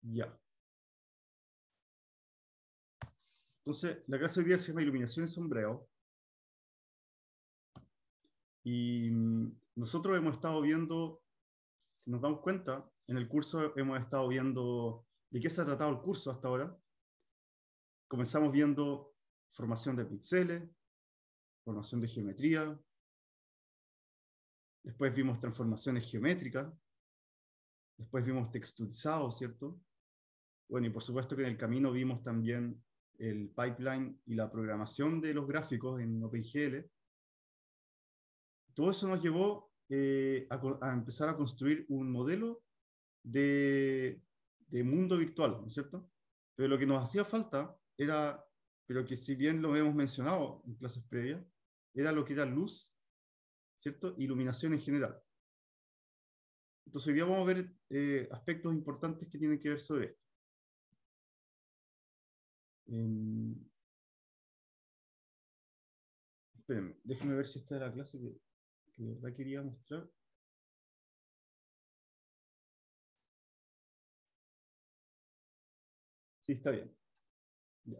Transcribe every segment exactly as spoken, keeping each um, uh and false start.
Ya. Entonces, la clase de hoy día se llama Iluminación y Sombreo. Y mm, nosotros hemos estado viendo, si nos damos cuenta, en el curso hemos estado viendo de qué se ha tratado el curso hasta ahora. Comenzamos viendo formación de píxeles, formación de geometría. Después vimos transformaciones geométricas. Después vimos texturizado, ¿cierto? Bueno, y por supuesto que en el camino vimos también el pipeline y la programación de los gráficos en OpenGL. Todo eso nos llevó eh, a, a, empezar a construir un modelo de, de mundo virtual, ¿no es cierto? Pero lo que nos hacía falta era, pero que si bien lo hemos mencionado en clases previas, era lo que era luz, ¿cierto? Iluminación en general. Entonces hoy día vamos a ver eh, aspectos importantes que tienen que ver sobre esto. Eh, espérenme, déjenme ver si esta era la clase que, que de verdad quería mostrar. Sí, está bien. Ya.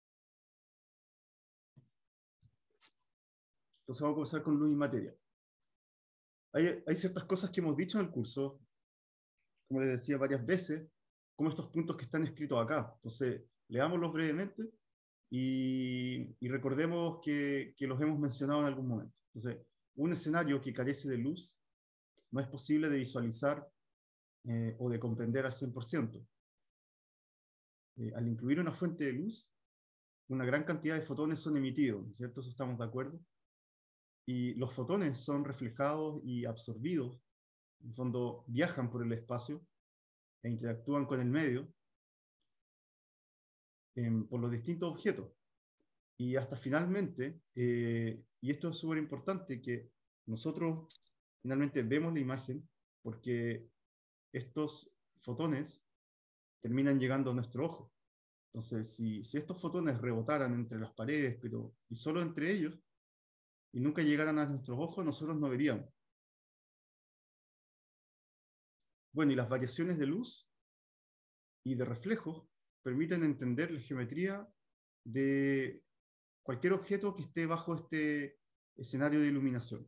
Entonces vamos a comenzar con luz y materia. Hay, hay ciertas cosas que hemos dicho en el curso, como les decía varias veces, como estos puntos que están escritos acá. Entonces, leámoslos brevemente y, y recordemos que, que los hemos mencionado en algún momento. Entonces, un escenario que carece de luz no es posible de visualizar eh, o de comprender al cien por ciento. Eh, al incluir una fuente de luz, una gran cantidad de fotones son emitidos, ¿cierto? Eso estamos de acuerdo. Y los fotones son reflejados y absorbidos, en el fondo viajan por el espacio e interactúan con el medio eh, por los distintos objetos. Y hasta finalmente, eh, y esto es súper importante, que nosotros finalmente vemos la imagen porque estos fotones terminan llegando a nuestro ojo. Entonces, si, si estos fotones rebotaran entre las paredes, pero y solo entre ellos, y nunca llegaran a nuestros ojos, nosotros no veríamos. Bueno, y las variaciones de luz y de reflejos permiten entender la geometría de cualquier objeto que esté bajo este escenario de iluminación.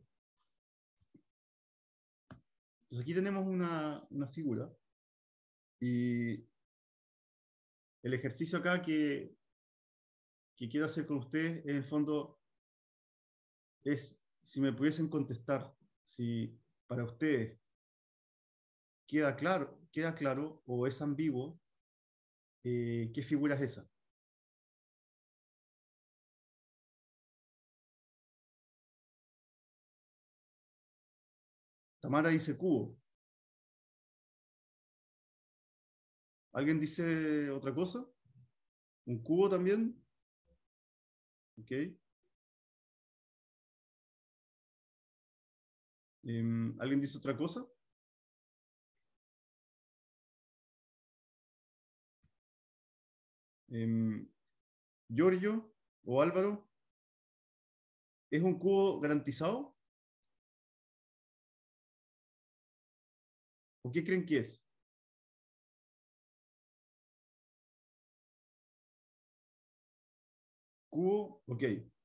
Pues aquí tenemos una, una figura y el ejercicio acá que, que quiero hacer con ustedes en el fondo es si me pudiesen contestar si para ustedes queda claro, queda claro o es ambiguo eh, qué figura es esa. Tamara dice cubo. ¿Alguien dice otra cosa? ¿Un cubo también? Ok. Eh, ¿Alguien dice otra cosa? Eh, Giorgio o Álvaro, ¿es un cubo garantizado? ¿O qué creen que es? Cubo, ok.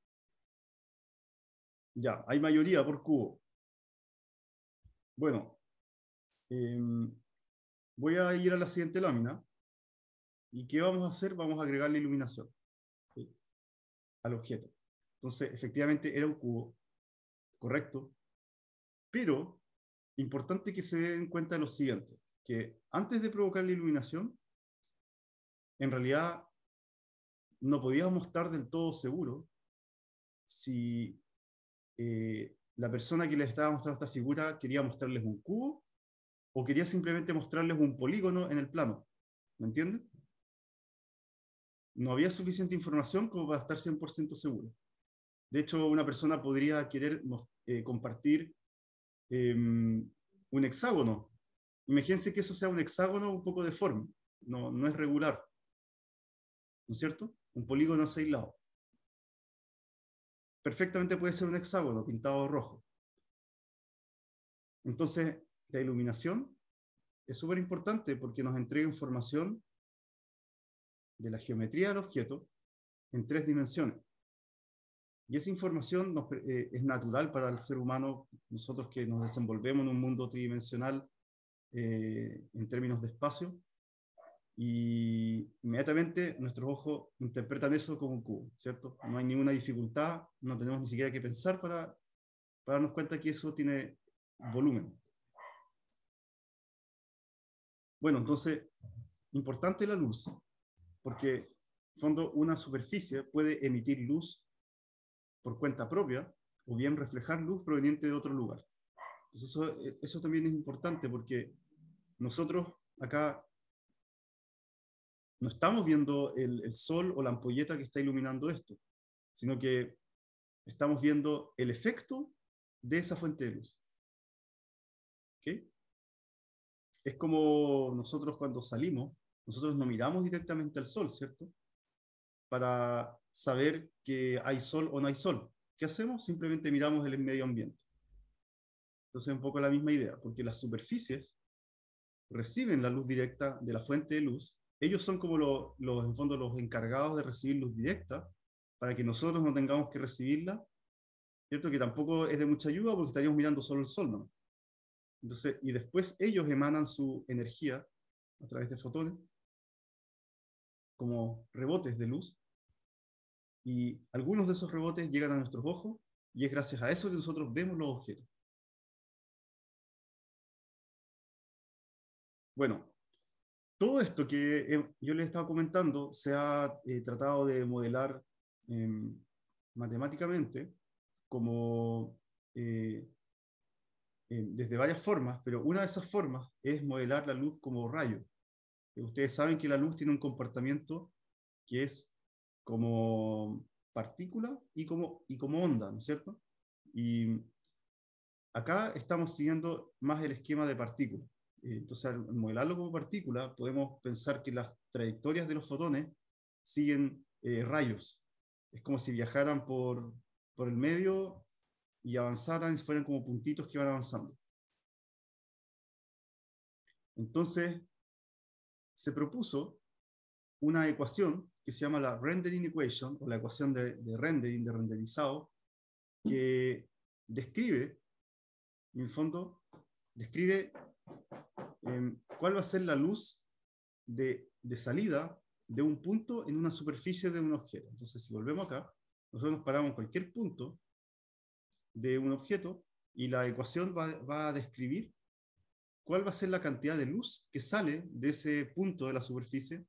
Ya, hay mayoría por cubo. Bueno, eh, voy a ir a la siguiente lámina. ¿Y qué vamos a hacer? Vamos a agregar la iluminación, ¿sí?, al objeto. Entonces, efectivamente era un cubo, correcto. Pero, importante que se den cuenta de lo siguiente, que antes de provocar la iluminación, en realidad no podíamos estar del todo seguros si eh, la persona que les estaba mostrando esta figura quería mostrarles un cubo o quería simplemente mostrarles un polígono en el plano. ¿Me entienden? No había suficiente información como para estar cien por ciento seguro. De hecho, una persona podría querer eh, compartir eh, un hexágono. Imagínense que eso sea un hexágono un poco deforme, no, no es regular, ¿no es cierto? Un polígono a seis lados. Perfectamente puede ser un hexágono pintado rojo. Entonces, la iluminación es súper importante porque nos entrega información de la geometría del objeto en tres dimensiones. Y esa información nos, eh, es natural para el ser humano, nosotros que nos desenvolvemos en un mundo tridimensional eh, en términos de espacio, y inmediatamente nuestros ojos interpretan eso como un cubo, ¿cierto? No hay ninguna dificultad, no tenemos ni siquiera que pensar para, para darnos cuenta que eso tiene volumen. Bueno, entonces, importante la luz, porque en fondo una superficie puede emitir luz por cuenta propia o bien reflejar luz proveniente de otro lugar. Entonces eso, eso también es importante porque nosotros acá no estamos viendo el, el sol o la ampolleta que está iluminando esto, sino que estamos viendo el efecto de esa fuente de luz. ¿Okay? Es como nosotros cuando salimos, nosotros no miramos directamente al sol, ¿cierto? Para saber que hay sol o no hay sol. ¿Qué hacemos? Simplemente miramos el medio ambiente. Entonces es un poco la misma idea, porque las superficies reciben la luz directa de la fuente de luz. Ellos son como los, los, en fondo, los encargados de recibir luz directa, para que nosotros no tengamos que recibirla, ¿cierto? Que tampoco es de mucha ayuda porque estaríamos mirando solo el sol, ¿no? Entonces, y después ellos emanan su energía a través de fotones, como rebotes de luz, y algunos de esos rebotes llegan a nuestros ojos, y es gracias a eso que nosotros vemos los objetos. Bueno, todo esto que eh, yo les estaba comentando se ha eh, tratado de modelar eh, matemáticamente como eh, eh, desde varias formas, pero una de esas formas es modelar la luz como rayo. Eh, ustedes saben que la luz tiene un comportamiento que es como partícula y como, y como onda, ¿no es cierto? Y acá estamos siguiendo más el esquema de partícula. Entonces, al modelarlo como partícula, podemos pensar que las trayectorias de los fotones siguen eh, rayos. Es como si viajaran por, por el medio y avanzaran, y fueran como puntitos que van avanzando. Entonces, se propuso una ecuación que se llama la rendering equation, o la ecuación de, de rendering, de renderizado, que describe, en el fondo, describe eh, cuál va a ser la luz de, de salida de un punto en una superficie de un objeto. Entonces, si volvemos acá, nosotros nos paramos en cualquier punto de un objeto y la ecuación va, va a describir cuál va a ser la cantidad de luz que sale de ese punto de la superficie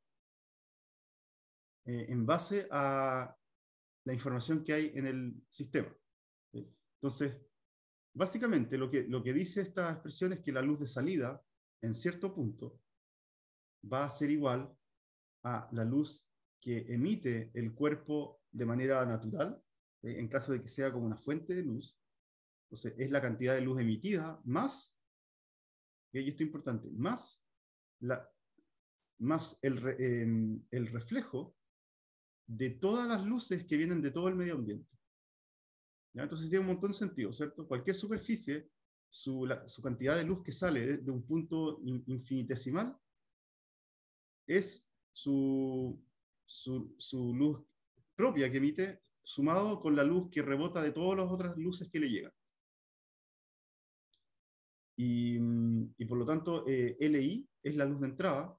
eh, en base a la información que hay en el sistema. Entonces, básicamente lo que, lo que dice esta expresión es que la luz de salida en cierto punto va a ser igual a la luz que emite el cuerpo de manera natural, eh, en caso de que sea como una fuente de luz. Entonces, es la cantidad de luz emitida más, y esto es importante, más, la, más el, re, eh, el reflejo de todas las luces que vienen de todo el medio ambiente. ¿Ya? Entonces tiene un montón de sentido, ¿cierto? Cualquier superficie, su, la, su cantidad de luz que sale de, de un punto in, infinitesimal es su, su, su luz propia que emite, sumado con la luz que rebota de todas las otras luces que le llegan. Y, y por lo tanto, eh, L I es la luz de entrada,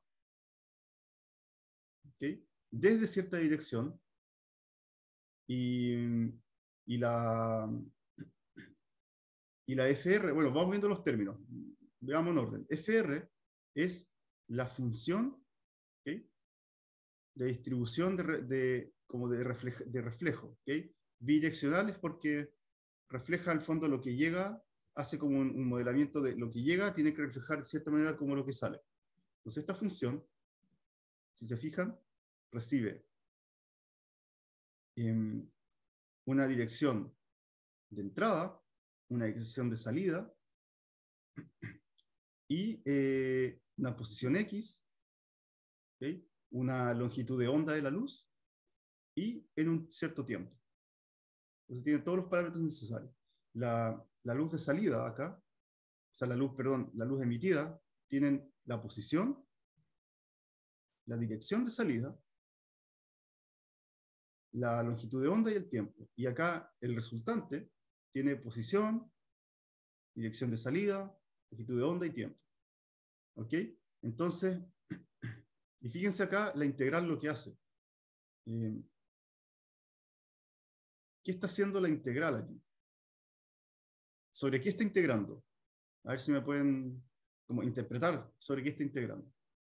¿okay? Desde cierta dirección, y, y, la, y la F R, bueno, vamos viendo los términos, veamos en orden. F R es la función, ¿okay?, de distribución de, de, como de, reflejo, de reflejo, ¿okay? Bidireccional es porque refleja al fondo lo que llega, hace como un, un modelamiento de lo que llega, tiene que reflejar de cierta manera como lo que sale. Entonces esta función, si se fijan, recibe eh, una dirección de entrada, una dirección de salida y eh, una posición X, ¿okay?, una longitud de onda de la luz y en un cierto tiempo. Entonces tiene todos los parámetros necesarios. La, la luz de salida acá, o sea, la luz, perdón, la luz emitida, tienen la posición, la dirección de salida, la longitud de onda y el tiempo. Y acá el resultante tiene posición, dirección de salida, longitud de onda y tiempo. ¿Ok? Entonces, y fíjense acá la integral lo que hace. Eh, ¿Qué está haciendo la integral aquí? ¿Sobre qué está integrando? A ver si me pueden como interpretar sobre qué está integrando.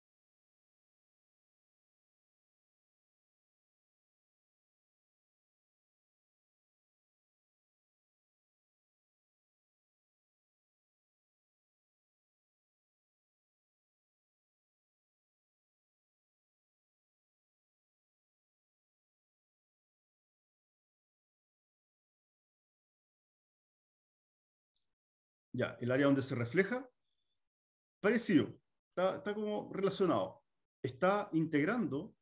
Ya, el área donde se refleja, parecido, está, está como relacionado. Está integrando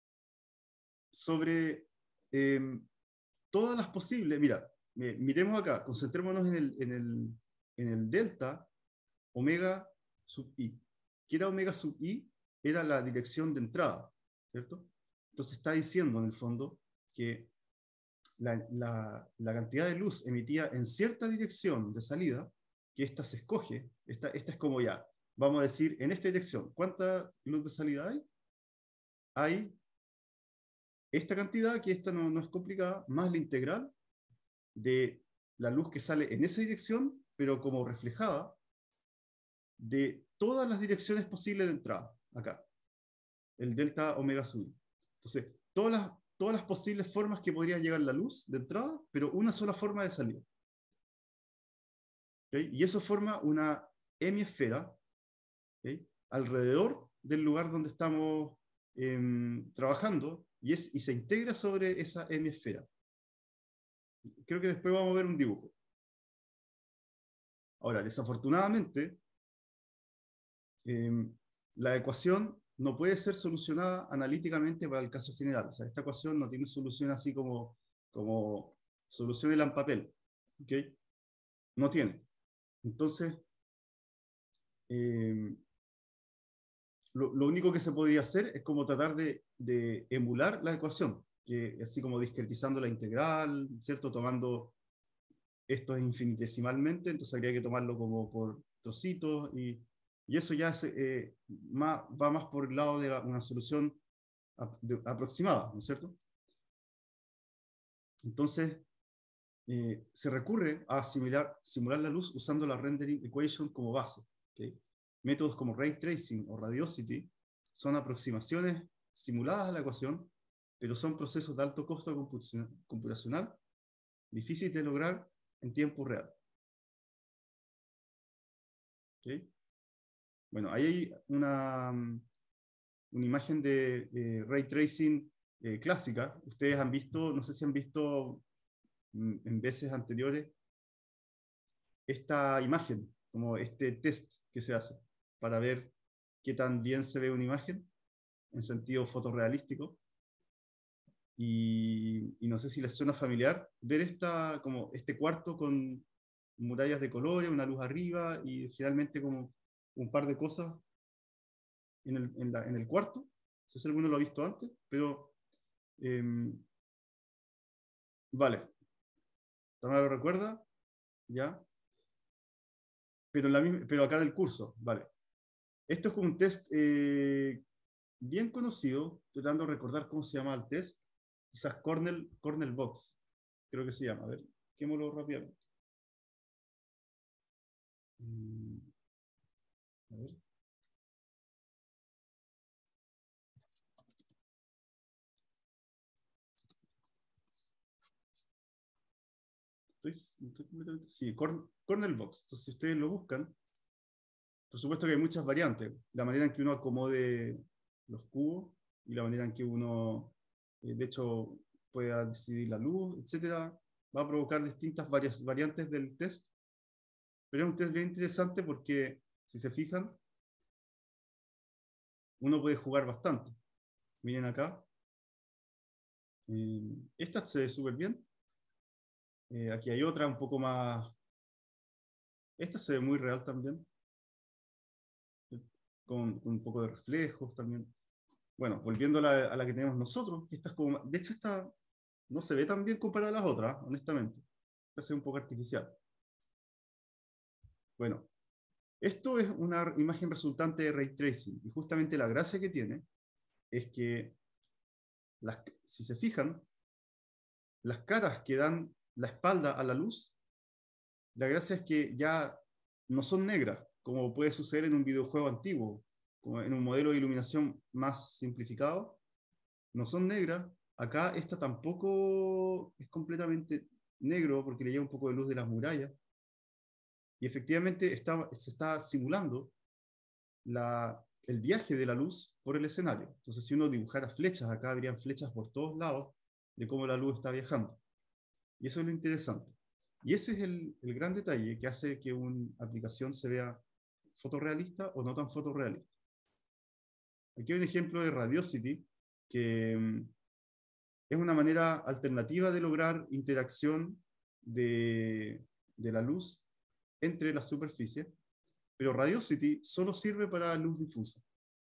sobre eh, todas las posibles. Mira, eh, miremos acá, concentrémonos en el, en el, en el delta omega sub i. ¿Qué era omega sub i? Era la dirección de entrada, ¿cierto? Entonces está diciendo en el fondo que la, la, la cantidad de luz emitida en cierta dirección de salida, que esta se escoge, esta, esta es como ya, vamos a decir, en esta dirección, ¿cuánta luz de salida hay? Hay esta cantidad, que esta no, no es complicada, más la integral de la luz que sale en esa dirección, pero como reflejada de todas las direcciones posibles de entrada, acá, el delta omega sub. Entonces, todas las, todas las posibles formas que podría llegar la luz de entrada, pero una sola forma de salida. ¿Okay? Y eso forma una hemisfera, ¿okay?, alrededor del lugar donde estamos eh, trabajando, y, es, y se integra sobre esa hemisfera. Creo que después vamos a ver un dibujo. Ahora, desafortunadamente, eh, la ecuación no puede ser solucionada analíticamente para el caso general. O sea, esta ecuación no tiene solución así como, como solución en papel. ¿Okay? No tiene. Entonces, eh, lo, lo, único que se podría hacer es como tratar de, de emular la ecuación, que así como discretizando la integral, ¿cierto? Tomando esto infinitesimalmente, entonces habría que tomarlo como por trocitos, y, y eso ya es, eh, más, va más por el lado de la, una solución ap de, aproximada, ¿no es cierto? Entonces, eh, se recurre a simular, simular la luz usando la rendering equation como base. ¿Okay? Métodos como ray tracing o radiosity son aproximaciones simuladas a la ecuación, pero son procesos de alto costo computacional, difíciles de lograr en tiempo real. ¿Okay? Bueno, ahí hay una, una imagen de eh, ray tracing eh, clásica. Ustedes han visto, no sé si han visto mm, en veces anteriores, esta imagen, como este test que se hace para ver qué tan bien se ve una imagen en sentido fotorrealístico. Y, y no sé si les suena familiar ver esta, como este cuarto con murallas de colores, una luz arriba y generalmente como un par de cosas en el, en la, en el cuarto. No sé si alguno lo ha visto antes, pero eh, vale, ¿también lo recuerda? ¿Ya? Pero, la misma, pero acá del curso, vale. Esto es como un test eh, bien conocido, tratando de recordar cómo se llama el test. Quizás Cornell, Cornell Box, creo que se llama. A ver, quémoslo rápidamente. Mm, a ver. Estoy, estoy completamente- sí, Corn- Cornell Box. Entonces, si ustedes lo buscan, por supuesto que hay muchas variantes. La manera en que uno acomode los cubos y la manera en que uno, eh, de hecho, pueda decidir la luz, etcétera, va a provocar distintas varias, variantes del test. Pero es un test bien interesante porque, si se fijan, uno puede jugar bastante. Miren acá. Eh, esta se ve súper bien. Eh, aquí hay otra un poco más. Esta se ve muy real también. con, con un poco de reflejos también. Bueno, volviendo a la, a la que tenemos nosotros, que esta es como, de hecho esta no se ve tan bien comparada a las otras, honestamente. Esta se ve un poco artificial. Bueno, esto es una imagen resultante de Ray Tracing, y justamente la gracia que tiene es que, las, si se fijan, las caras que dan la espalda a la luz, la gracia es que ya no son negras, como puede suceder en un videojuego antiguo, como en un modelo de iluminación más simplificado, no son negras. Acá esta tampoco es completamente negro porque le llega un poco de luz de las murallas. Y efectivamente está, se está simulando la, el viaje de la luz por el escenario. Entonces, si uno dibujara flechas, acá habrían flechas por todos lados de cómo la luz está viajando. Y eso es lo interesante. Y ese es el, el gran detalle que hace que una aplicación se vea fotorrealista o no tan fotorrealista. Aquí hay un ejemplo de Radiosity, que mm, es una manera alternativa de lograr interacción de, de la luz entre las superficies, pero Radiosity solo sirve para luz difusa.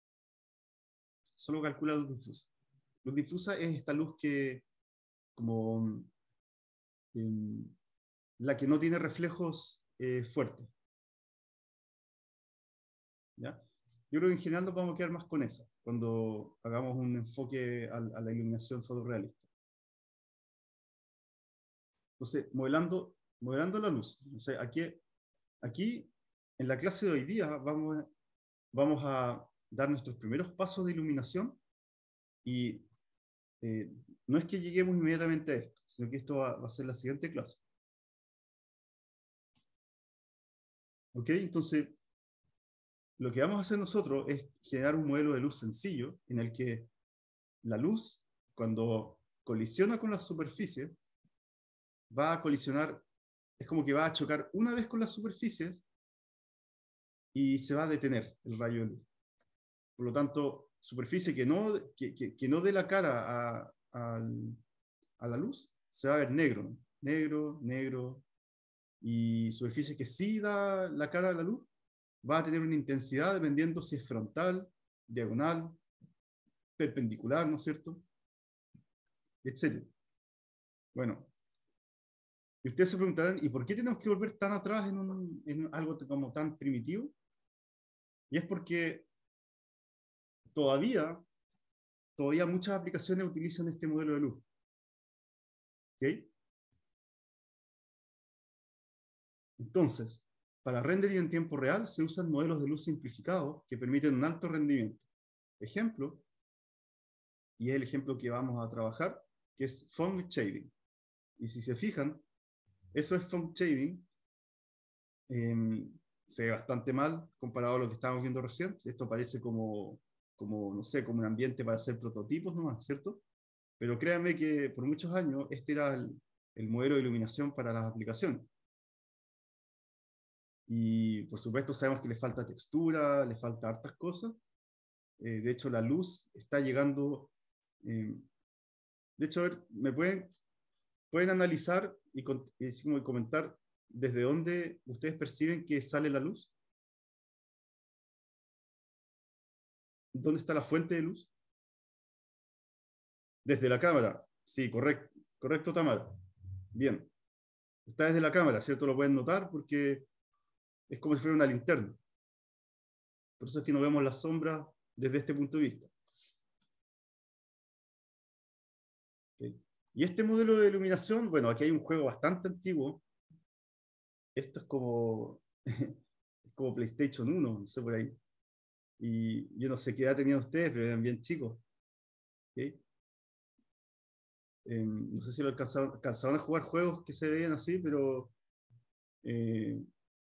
Solo calcula luz difusa. Luz difusa es esta luz que, como eh, la que no tiene reflejos eh, fuertes. ¿Ya? Yo creo que en general nos vamos a quedar más con esa, cuando hagamos un enfoque a, a la iluminación fotorrealista. Entonces, modelando, modelando la luz. Entonces, aquí, aquí, en la clase de hoy día, vamos a, vamos a dar nuestros primeros pasos de iluminación y eh, no es que lleguemos inmediatamente a esto, sino que esto va, va a ser la siguiente clase. ¿Ok? Entonces, lo que vamos a hacer nosotros es generar un modelo de luz sencillo en el que la luz, cuando colisiona con la superficie, va a colisionar, es como que va a chocar una vez con las superficies y se va a detener el rayo de luz. Por lo tanto, superficie que no, que, que, que no dé la cara a, a, a la luz, se va a ver negro, negro, negro, y superficie que sí da la cara a la luz, va a tener una intensidad dependiendo si es frontal, diagonal, perpendicular, ¿no es cierto? Etcétera. Bueno, y ustedes se preguntarán, ¿y por qué tenemos que volver tan atrás en, un, en algo como tan primitivo? Y es porque todavía, todavía muchas aplicaciones utilizan este modelo de luz. ¿Okay? Entonces, para rendering en tiempo real se usan modelos de luz simplificados que permiten un alto rendimiento. Ejemplo, y es el ejemplo que vamos a trabajar, que es foam shading. Y si se fijan, eso es foam shading. Eh, se ve bastante mal comparado a lo que estábamos viendo recién. Esto parece como, como, no sé, como un ambiente para hacer prototipos nomás, ¿cierto? Pero créanme que por muchos años este era el, el modelo de iluminación para las aplicaciones. Y por supuesto sabemos que le falta textura, le falta hartas cosas. Eh, de hecho, la luz está llegando. Eh, de hecho, a ver, me pueden, pueden analizar y, y comentar desde dónde ustedes perciben que sale la luz. ¿Dónde está la fuente de luz? Desde la cámara. Sí, correcto, correcto, Tamara. Bien. Está desde la cámara, ¿cierto? Lo pueden notar porque es como si fuera una linterna. Por eso es que no vemos las sombras desde este punto de vista. ¿Okay? Y este modelo de iluminación, bueno, aquí hay un juego bastante antiguo. Esto es como, es como PlayStation uno, no sé por ahí. Y yo no sé qué edad tenían ustedes, pero eran bien chicos. ¿Okay? Eh, no sé si lo alcanzaron, alcanzaron a jugar juegos que se veían así, pero eh,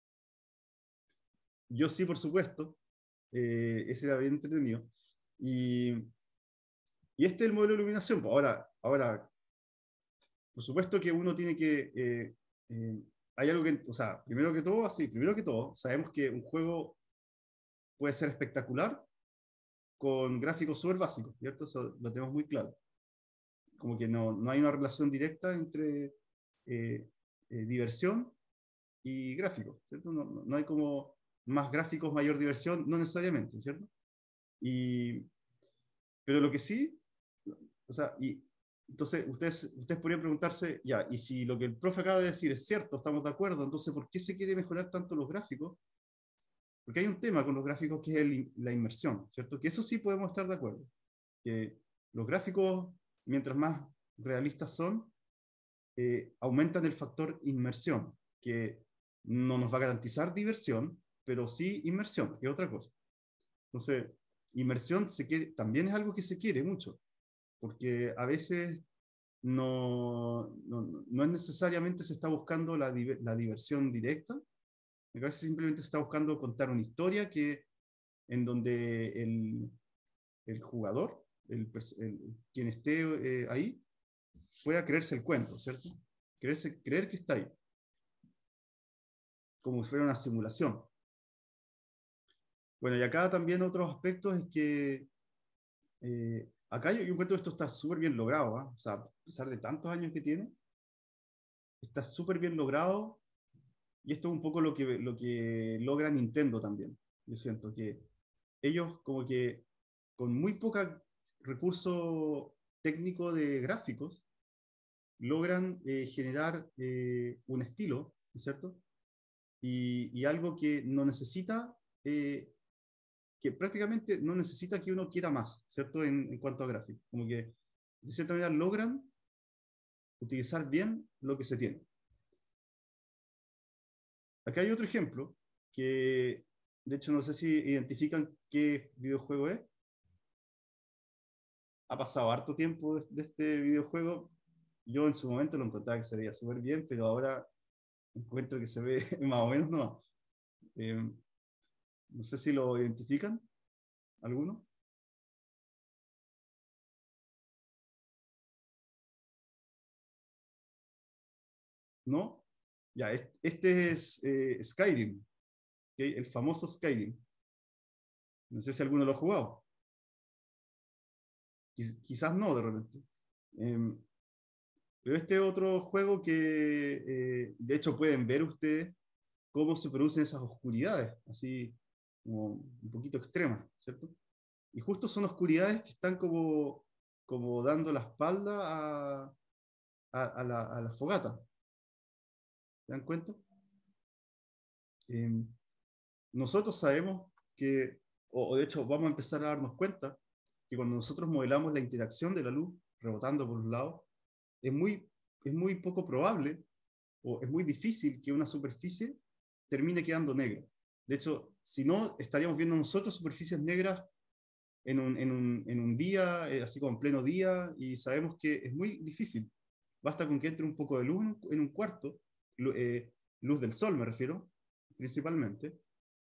yo sí, por supuesto. Eh, ese era bien entretenido. Y, y este es el modelo de iluminación. Ahora, ahora, por supuesto que uno tiene que... Eh, eh, hay algo que, o sea, primero que todo, así, primero que todo, sabemos que un juego puede ser espectacular con gráficos súper básicos, ¿cierto? Eso lo tenemos muy claro. Como que no, no hay una relación directa entre eh, eh, diversión y gráfico, ¿cierto? No, no, no hay como más gráficos, mayor diversión, no necesariamente, ¿cierto? Y, pero lo que sí, o sea, y entonces ustedes, ustedes podrían preguntarse, ya, y si lo que el profe acaba de decir es cierto, estamos de acuerdo, entonces ¿por qué se quiere mejorar tanto los gráficos? Porque hay un tema con los gráficos que es el, la inmersión, ¿cierto? Que eso sí podemos estar de acuerdo. Que los gráficos, mientras más realistas son, eh, aumentan el factor inmersión, que no nos va a garantizar diversión, pero sí inmersión, que es otra cosa. Entonces, inmersión se quiere, también es algo que se quiere mucho, porque a veces no, no, no es necesariamente se está buscando la, la diversión directa, a veces simplemente se está buscando contar una historia que, en donde el, el jugador, el, el, quien esté eh, ahí, pueda creerse el cuento, ¿cierto? Creerse, creer que está ahí, como si fuera una simulación. Bueno, y acá también otros aspectos es que eh, acá yo, yo encuentro que esto está súper bien logrado, ¿eh? O sea, a pesar de tantos años que tiene, está súper bien logrado, y esto es un poco lo que, lo que logra Nintendo también. Yo siento que ellos como que con muy poca recurso técnico de gráficos logran eh, generar eh, un estilo, ¿no es cierto? Y, y algo que no necesita, eh, que prácticamente no necesita que uno quiera más, ¿cierto? En, en cuanto a gráficos. Como que de cierta manera logran utilizar bien lo que se tiene. Acá hay otro ejemplo que, de hecho, no sé si identifican qué videojuego es. Ha pasado harto tiempo de, de este videojuego. Yo en su momento lo encontraba que se veía súper bien, pero ahora encuentro que se ve más o menos no. Eh, no sé si lo identifican, ¿alguno? ¿No? Ya, este es eh, Skyrim, ¿okay? El famoso Skyrim. No sé si alguno lo ha jugado. Quiz- quizás no, de repente. Eh, pero este otro juego que, eh, de hecho, pueden ver ustedes cómo se producen esas oscuridades, así como un poquito extremas, ¿cierto? Y justo son oscuridades que están como, como dando la espalda a, a, a la, a la fogata. ¿Se dan cuenta? Eh, nosotros sabemos que, o, o de hecho vamos a empezar a darnos cuenta, que cuando nosotros modelamos la interacción de la luz rebotando por un lado, es muy, es muy poco probable o es muy difícil que una superficie termine quedando negra. De hecho, si no, estaríamos viendo nosotros superficies negras en un, en un, en un día, eh, así como en pleno día, y sabemos que es muy difícil. Basta con que entre un poco de luz en un, en un cuarto, eh, luz del sol me refiero, principalmente,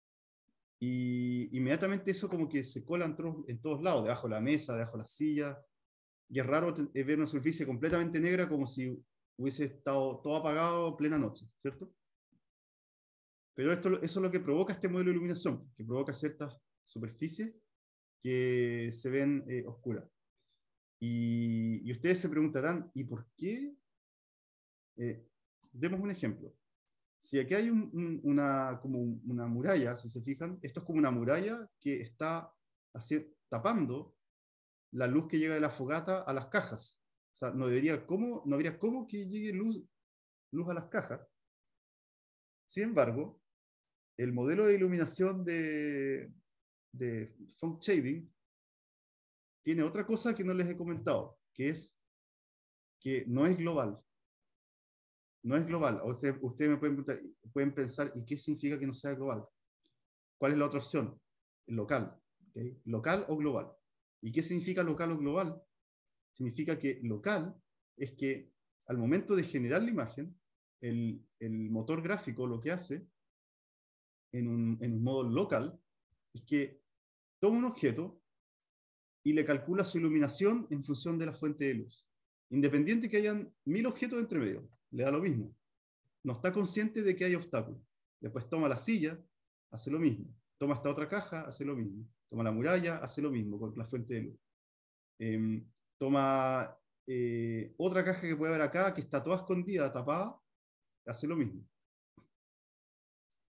y inmediatamente eso como que se cola en, todos, en todos lados, debajo de la mesa, debajo de la silla, y es raro eh, ver una superficie completamente negra como si hubiese estado todo apagado plena noche, ¿cierto? Pero esto, eso es lo que provoca este modelo de iluminación, que provoca ciertas superficies que se ven eh, oscuras. Y, y, ustedes se preguntarán, ¿y por qué? Eh, demos un ejemplo. Si aquí hay un, un, una, como una muralla, si se fijan, esto es como una muralla que está así, tapando la luz que llega de la fogata a las cajas. O sea, no, debería cómo, no habría cómo que llegue luz, luz a las cajas. Sin embargo, el modelo de iluminación de, de Font Shading tiene otra cosa que no les he comentado, que es que no es global. No es global. Ustedes usted me pueden, preguntar, pueden pensar, ¿y qué significa que no sea global? ¿Cuál es la otra opción? Local. ¿Okay? Local o global. ¿Y qué significa local o global? Significa que local es que al momento de generar la imagen, el, el motor gráfico lo que hace en un, en un modo local es que toma un objeto y le calcula su iluminación en función de la fuente de luz. Independiente que hayan mil objetos entre medio, le da lo mismo. No está consciente de que hay obstáculos. Después toma la silla, hace lo mismo. Toma esta otra caja, hace lo mismo. Toma la muralla, hace lo mismo con la fuente de luz. Eh, toma eh, otra caja que puede haber acá, que está toda escondida, tapada, hace lo mismo.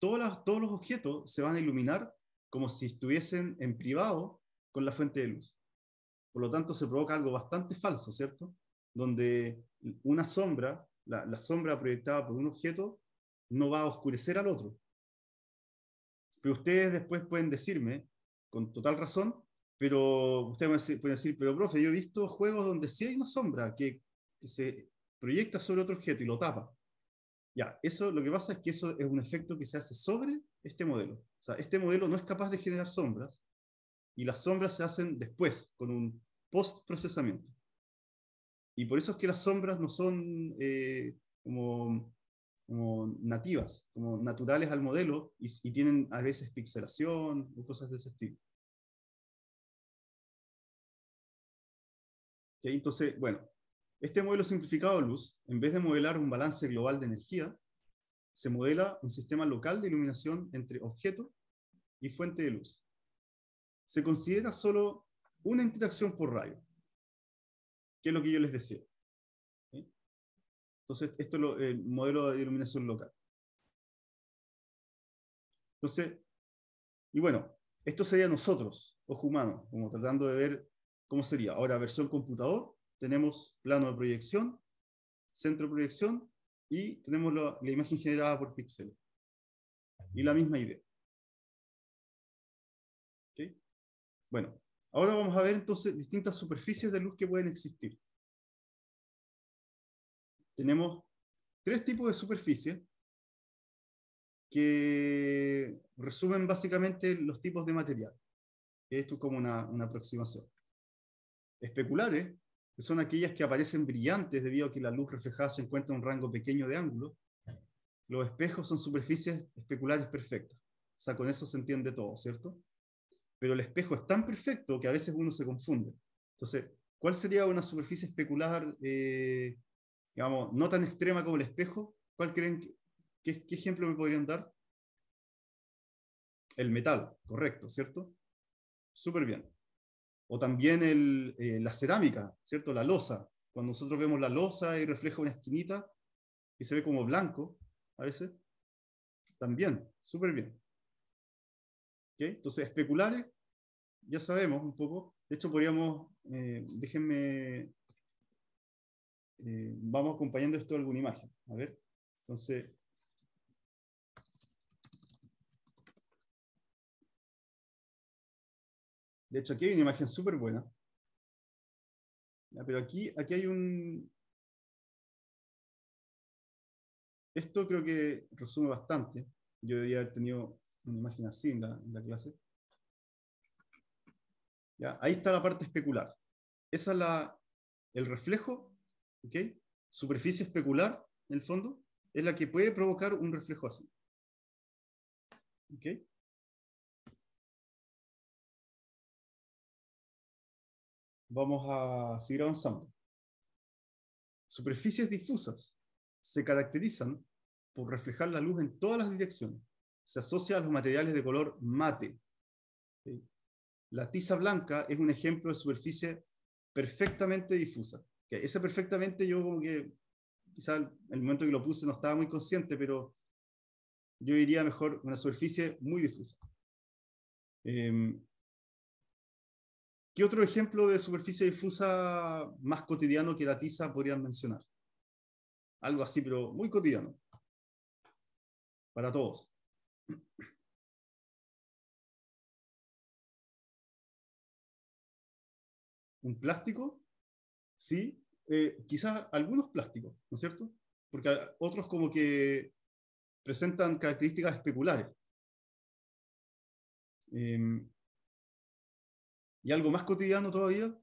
todas las, todos los objetos se van a iluminar como si estuviesen en privado con la fuente de luz. Por lo tanto, se provoca algo bastante falso, ¿cierto? Donde una sombra, la, la sombra proyectada por un objeto, no va a oscurecer al otro. Pero ustedes después pueden decirme, con total razón, pero ustedes pueden decir, pero profe, yo he visto juegos donde sí hay una sombra que, que se proyecta sobre otro objeto y lo tapa. Ya, eso lo que pasa es que eso es un efecto que se hace sobre este modelo. O sea, este modelo no es capaz de generar sombras y las sombras se hacen después, con un post-procesamiento. Y por eso es que las sombras no son eh, como, como nativas, como naturales al modelo y, y tienen a veces pixelación o cosas de ese estilo. ¿Okay? Entonces, bueno, este modelo simplificado de luz, en vez de modelar un balance global de energía, se modela un sistema local de iluminación entre objeto y fuente de luz. Se considera solo una interacción por rayo, que es lo que yo les decía. ¿Sí? Entonces, esto es lo, el modelo de iluminación local. Entonces, y bueno, esto sería nosotros, ojo humano, como tratando de ver cómo sería. Ahora, versión computador, tenemos plano de proyección, centro de proyección, y tenemos la, la imagen generada por píxeles. Y la misma idea. ¿Okay? Bueno, ahora vamos a ver entonces distintas superficies de luz que pueden existir. Tenemos tres tipos de superficies que resumen básicamente los tipos de material. Esto es como una, una aproximación. Especulares, que son aquellas que aparecen brillantes debido a que la luz reflejada se encuentra en un rango pequeño de ángulo. Los espejos son superficies especulares perfectas. O sea, con eso se entiende todo, ¿cierto? Pero el espejo es tan perfecto que a veces uno se confunde. Entonces, ¿cuál sería una superficie especular, eh, digamos, no tan extrema como el espejo? ¿Cuál creen que, qué, qué ejemplo me podrían dar? El metal, correcto, ¿cierto? Súper bien. O también el, eh, la cerámica, ¿cierto? La loza. Cuando nosotros vemos la loza y refleja una esquinita y se ve como blanco, a veces, también, súper bien. ¿Okay? Entonces, especulares, ya sabemos un poco. De hecho, podríamos, eh, déjenme, eh, vamos acompañando esto de alguna imagen. A ver, entonces, de hecho, aquí hay una imagen súper buena. ¿Ya? Pero aquí, aquí hay un... Esto creo que resume bastante. Yo debería haber tenido una imagen así en la, en la clase. ¿Ya? Ahí está la parte especular. Esa es la, el reflejo, ¿ok? Superficie especular, en el fondo, es la que puede provocar un reflejo así. ¿Ok? Vamos a seguir avanzando. Superficies difusas se caracterizan por reflejar la luz en todas las direcciones. Se asocia a los materiales de color mate. ¿Ok? La tiza blanca es un ejemplo de superficie perfectamente difusa. ¿Ok? Ese perfectamente yo como que, quizá en el momento que lo puse no estaba muy consciente, pero yo diría mejor una superficie muy difusa. Eh, ¿Qué otro ejemplo de superficie difusa más cotidiano que la tiza podrían mencionar? Algo así, pero muy cotidiano. Para todos. ¿Un plástico? Sí. Eh, quizás algunos plásticos, ¿no es cierto? Porque otros como que presentan características especulares. Eh, ¿Y algo más cotidiano todavía?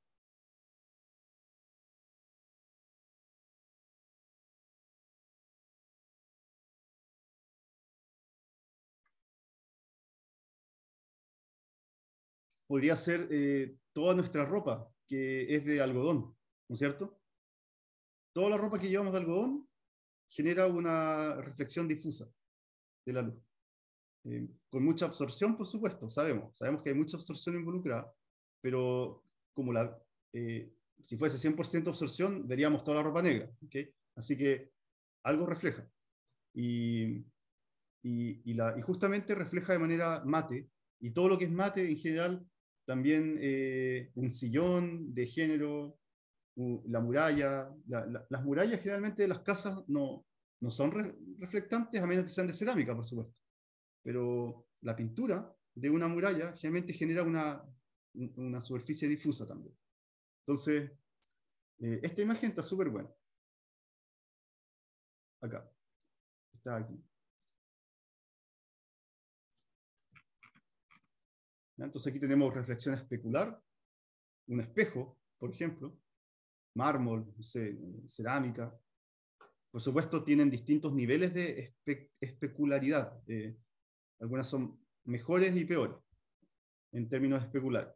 Podría ser eh, toda nuestra ropa, que es de algodón, ¿no es cierto? Toda la ropa que llevamos de algodón genera una reflexión difusa de la luz. Eh, con mucha absorción, por supuesto, sabemos, sabemos que hay mucha absorción involucrada, pero como la, eh, si fuese cien por ciento absorción, veríamos toda la ropa negra, ¿okay? Así que algo refleja. Y y, y, la, y justamente refleja de manera mate, y todo lo que es mate en general, también eh, un sillón de género, u- la muralla, la, la, las murallas generalmente de las casas no, no son re, reflectantes a menos que sean de cerámica, por supuesto, pero la pintura de una muralla generalmente genera una, una superficie difusa también. Entonces, eh, esta imagen está súper buena. Acá, está aquí. ¿Ya? Entonces aquí tenemos reflexión especular, un espejo, por ejemplo, mármol, no sé, cerámica. Por supuesto, tienen distintos niveles de espe especularidad. Eh, algunas son mejores y peores en términos especulares.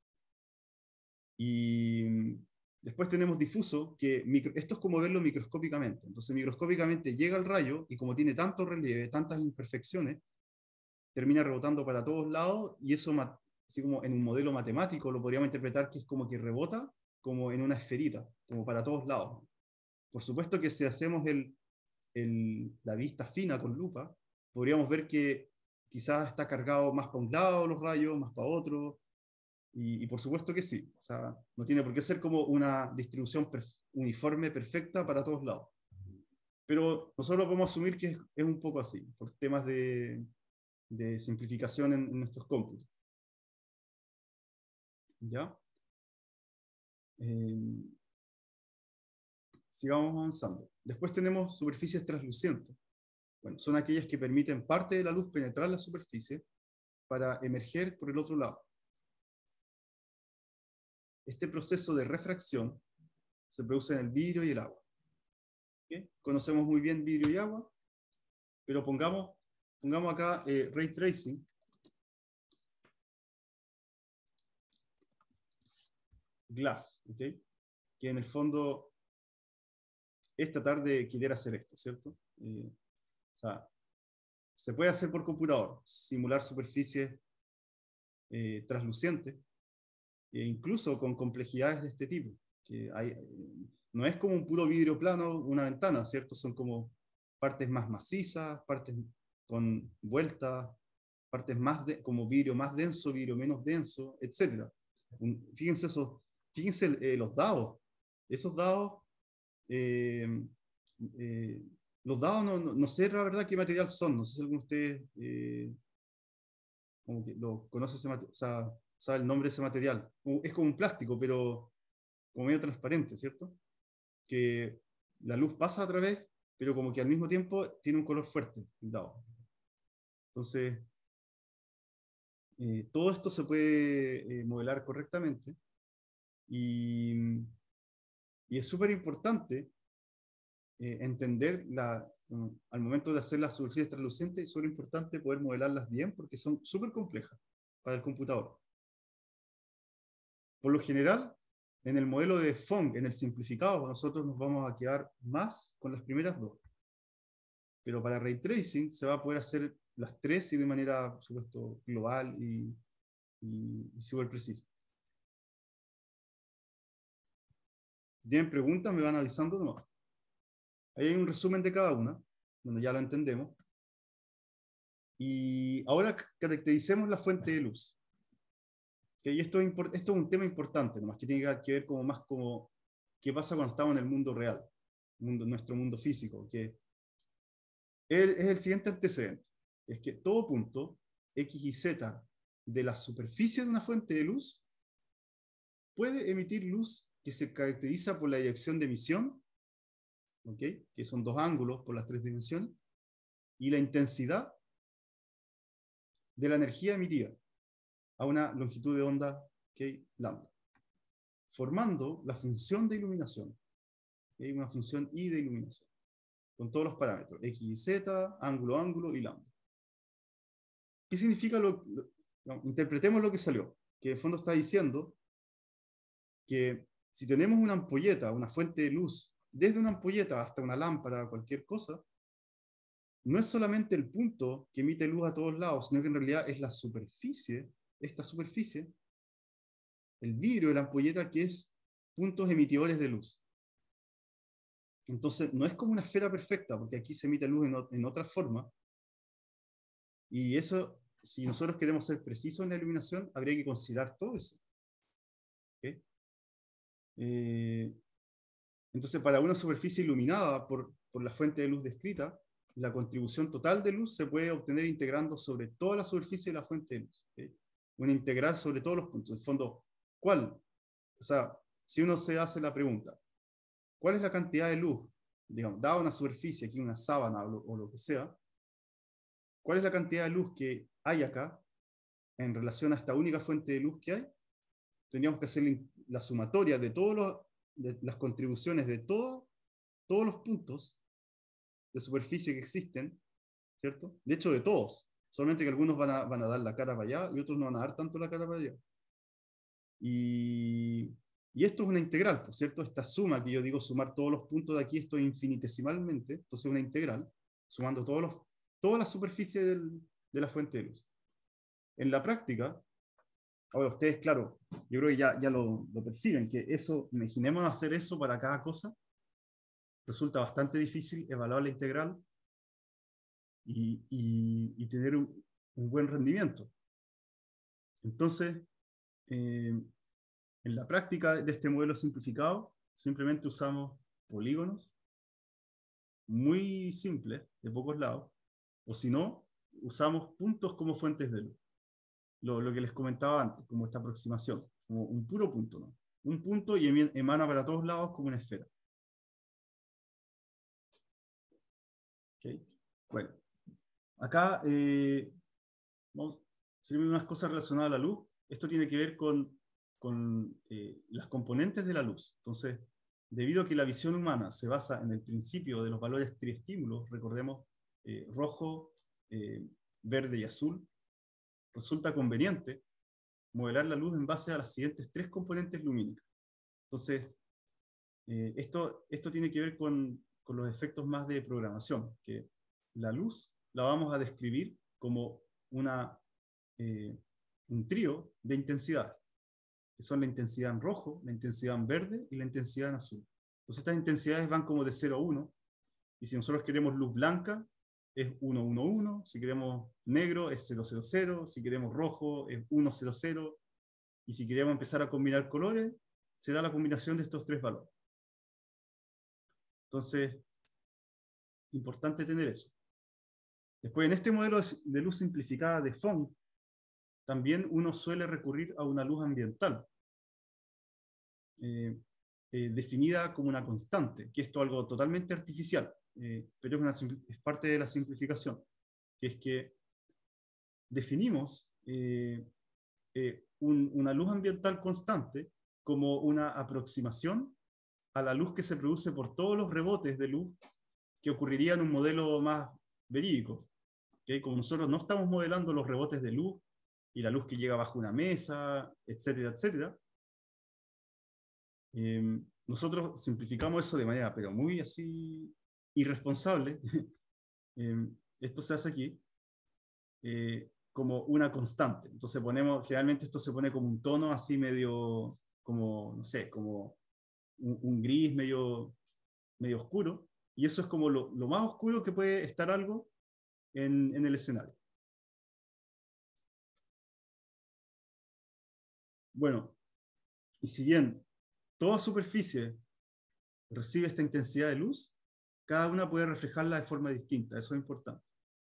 Y después tenemos difuso, que micro, esto es como verlo microscópicamente. Entonces, microscópicamente llega el rayo y como tiene tanto relieve, tantas imperfecciones, termina rebotando para todos lados y eso, así como en un modelo matemático, lo podríamos interpretar que es como que rebota como en una esferita, como para todos lados. Por supuesto que si hacemos el, el, la vista fina con lupa, podríamos ver que quizás está cargado más para un lado los rayos, más para otro, y, y por supuesto que sí. O sea, no tiene por qué ser como una distribución perf uniforme, perfecta para todos lados. Pero nosotros podemos asumir que es, es un poco así, por temas de, de simplificación en, en nuestros cómputos. ¿Ya? Eh, sigamos avanzando. Después tenemos superficies translucientes. Bueno, son aquellas que permiten parte de la luz penetrar la superficie para emerger por el otro lado. Este proceso de refracción se produce en el vidrio y el agua. ¿Okay? Conocemos muy bien vidrio y agua, pero pongamos, pongamos acá eh, ray tracing, glass, ¿okay? Que en el fondo es tratar de querer hacer esto, ¿cierto? Eh, o sea, se puede hacer por computador, simular superficies eh, translucientes, e incluso con complejidades de este tipo. Que hay, eh, no es como un puro vidrio plano, una ventana, ¿cierto? Son como partes más macizas, partes con vueltas, partes más de, como vidrio más denso, vidrio menos denso, etcétera. Un, fíjense, eso, fíjense eh, los dados. Esos dados, eh, eh, los dados no, no, no, sé la verdad qué material son, no sé si alguno de ustedes eh, como que lo conoce, ese o sea, sabe el nombre de ese material. Es como un plástico, pero como medio transparente, ¿cierto? Que la luz pasa a través, pero como que al mismo tiempo tiene un color fuerte, el dado. Entonces, eh, todo esto se puede eh, modelar correctamente y, y es súper importante eh, entender la, um, al momento de hacer las superficies translucentes, es súper importante poder modelarlas bien porque son súper complejas para el computador. Por lo general, en el modelo de Phong, en el simplificado, nosotros nos vamos a quedar más con las primeras dos. Pero para Ray Tracing se va a poder hacer las tres y de manera, por supuesto, global y, y, y súper precisa. Si tienen preguntas, me van avisando nomás. Ahí hay un resumen de cada una, donde ya lo entendemos. Y ahora caractericemos la fuente de luz. Y esto es, esto es un tema importante, nomás que tiene que ver como más como qué pasa cuando estamos en el mundo real, mundo, nuestro mundo físico, que es el siguiente antecedente. Es que todo punto, X y Z, de la superficie de una fuente de luz, puede emitir luz que se caracteriza por la dirección de emisión, ¿okay? Que son dos ángulos por las tres dimensiones, y la intensidad de la energía emitida a una longitud de onda, ¿okay? Lambda, formando la función de iluminación, ¿okay? Una función I de iluminación, con todos los parámetros, X y Z, ángulo, ángulo y lambda. ¿Qué significa lo, lo no, interpretemos lo que salió? Que en el fondo está diciendo que si tenemos una ampolleta, una fuente de luz, desde una ampolleta hasta una lámpara, cualquier cosa, no es solamente el punto que emite luz a todos lados, sino que en realidad es la superficie, esta superficie, el vidrio de la ampolleta, que es puntos emitidores de luz. Entonces, no es como una esfera perfecta, porque aquí se emite luz en, en otra forma, Y eso, si nosotros queremos ser precisos en la iluminación, habría que considerar todo eso. ¿Okay? Eh, entonces, para una superficie iluminada por, por la fuente de luz descrita, la contribución total de luz se puede obtener integrando sobre toda la superficie de la fuente de luz. ¿Okay? Una integral sobre todos los puntos. En el fondo, ¿cuál? O sea, si uno se hace la pregunta, ¿cuál es la cantidad de luz, digamos, dada una superficie, aquí una sábana o lo, o lo que sea, cuál es la cantidad de luz que hay acá en relación a esta única fuente de luz que hay? Tendríamos que hacer la sumatoria de, todos los, de las contribuciones de todo, todos los puntos de superficie que existen, ¿cierto? De hecho, de todos. Solamente que algunos van a, van a dar la cara para allá y otros no van a dar tanto la cara para allá. Y, y esto es una integral, por cierto, esta suma que yo digo sumar todos los puntos de aquí, esto infinitesimalmente, entonces es una integral, sumando todos los, toda la superficie del, de la fuente de luz. En la práctica, ahora ustedes, claro, yo creo que ya, ya lo, lo perciben, que eso, imaginemos hacer eso para cada cosa, resulta bastante difícil evaluar la integral y, y, y tener un, un buen rendimiento. Entonces, eh, en la práctica de este modelo simplificado, simplemente usamos polígonos muy simples, de pocos lados, o si no, usamos puntos como fuentes de luz. Lo, lo que les comentaba antes, como esta aproximación, como un puro punto, ¿no? Un punto y emana para todos lados como una esfera. ¿Okay? Bueno, acá eh, vamos a hacer unas cosas relacionadas a la luz. Esto tiene que ver con, con eh, las componentes de la luz. Entonces, debido a que la visión humana se basa en el principio de los valores triestímulos, recordemos eh, rojo, eh, verde y azul, resulta conveniente modelar la luz en base a las siguientes tres componentes lumínicas. Entonces, eh, esto, esto tiene que ver con, con los efectos más de programación, que la luz la vamos a describir como una, eh, un trío de intensidades, que son la intensidad en rojo, la intensidad en verde y la intensidad en azul. Entonces estas intensidades van como de cero a uno, y si nosotros queremos luz blanca, es uno uno uno, si queremos negro es cero cero cero, si queremos rojo es uno cero cero, y si queremos empezar a combinar colores, se da la combinación de estos tres valores. Entonces, importante tener eso. Después, en este modelo de luz simplificada de Phong, también uno suele recurrir a una luz ambiental, eh, eh, definida como una constante, que esto es algo totalmente artificial, eh, pero es, una, es parte de la simplificación, que es que definimos eh, eh, un, una luz ambiental constante como una aproximación a la luz que se produce por todos los rebotes de luz que ocurriría en un modelo más verídico. ¿Okay? Como nosotros no estamos modelando los rebotes de luz y la luz que llega bajo una mesa, etcétera, etcétera, eh, nosotros simplificamos eso de manera, pero muy así irresponsable. eh, esto se hace aquí eh, como una constante. Entonces ponemos, generalmente esto se pone como un tono así medio, como, no sé, como un, un gris medio, medio oscuro, y eso es como lo, lo más oscuro que puede estar algo en, en el escenario. Bueno, y si bien toda superficie recibe esta intensidad de luz, cada una puede reflejarla de forma distinta, eso es importante.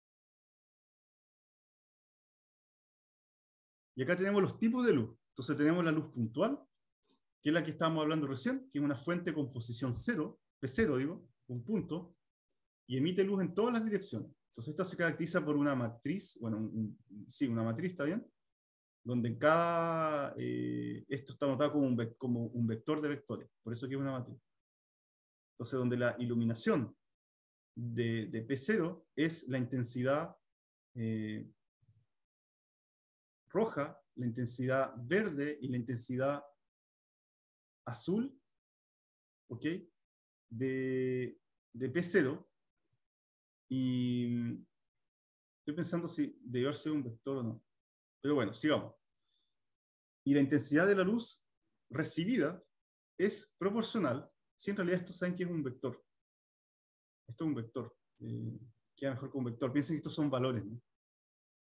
Y acá tenemos los tipos de luz. Entonces tenemos la luz puntual, que es la que estábamos hablando recién, que es una fuente con posición cero, P cero digo, un punto, y emite luz en todas las direcciones. Entonces esta se caracteriza por una matriz, bueno, un, un, sí, una matriz, ¿está bien? Donde en cada, eh, esto está notado como un, como un vector de vectores, por eso que es una matriz. Entonces donde la iluminación de, de P cero es la intensidad eh, roja, la intensidad verde y la intensidad azul, ¿ok? De, de P cero, y estoy pensando si debe haber sido un vector o no. Pero bueno, sigamos. Y la intensidad de la luz recibida es proporcional, si en realidad esto saben que es un vector. Esto es un vector. Eh, queda mejor con un vector. Piensen que estos son valores, ¿no?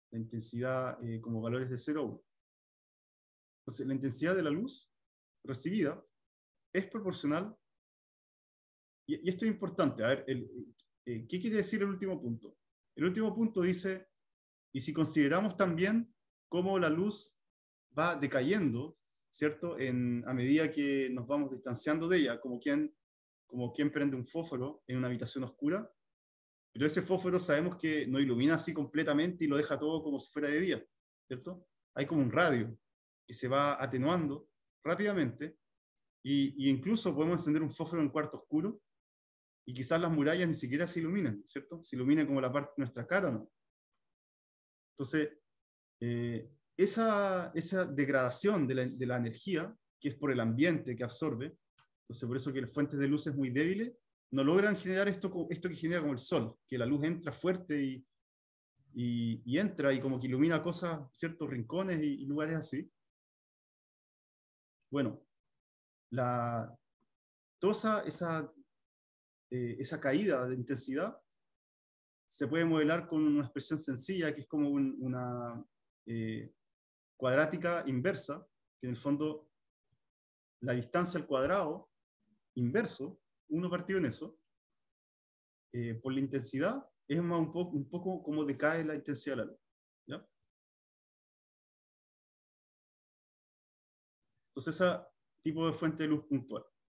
la intensidad eh, como valores de cero a uno. Entonces, la intensidad de la luz recibida es proporcional, y, y esto es importante. A ver, el, eh, ¿qué quiere decir el último punto? El último punto dice, y si consideramos también cómo la luz va decayendo, ¿cierto? En, a medida que nos vamos distanciando de ella, como quien, como quien prende un fósforo en una habitación oscura, pero ese fósforo sabemos que no ilumina así completamente y lo deja todo como si fuera de día, ¿cierto? Hay como un radio que se va atenuando rápidamente, y, y incluso podemos encender un fósforo en cuarto oscuro y quizás las murallas ni siquiera se iluminen, ¿cierto? Se iluminen como la parte de nuestra cara, ¿no? Entonces, eh, esa, esa degradación de la, de la energía, que es por el ambiente que absorbe, entonces por eso que las fuentes de luces muy débiles no logran generar esto, esto que genera como el sol, que la luz entra fuerte y, y, y entra y como que ilumina cosas, ciertos rincones y, y lugares así. Bueno, la, toda esa, esa, eh, esa caída de intensidad se puede modelar con una expresión sencilla que es como un, una eh, cuadrática inversa, que en el fondo la distancia al cuadrado inverso, uno partido en eso, eh, por la intensidad, es más un, poco, un poco como decae la intensidad de la luz. ¿Ya? Entonces, ese tipo de fuente de luz puntual.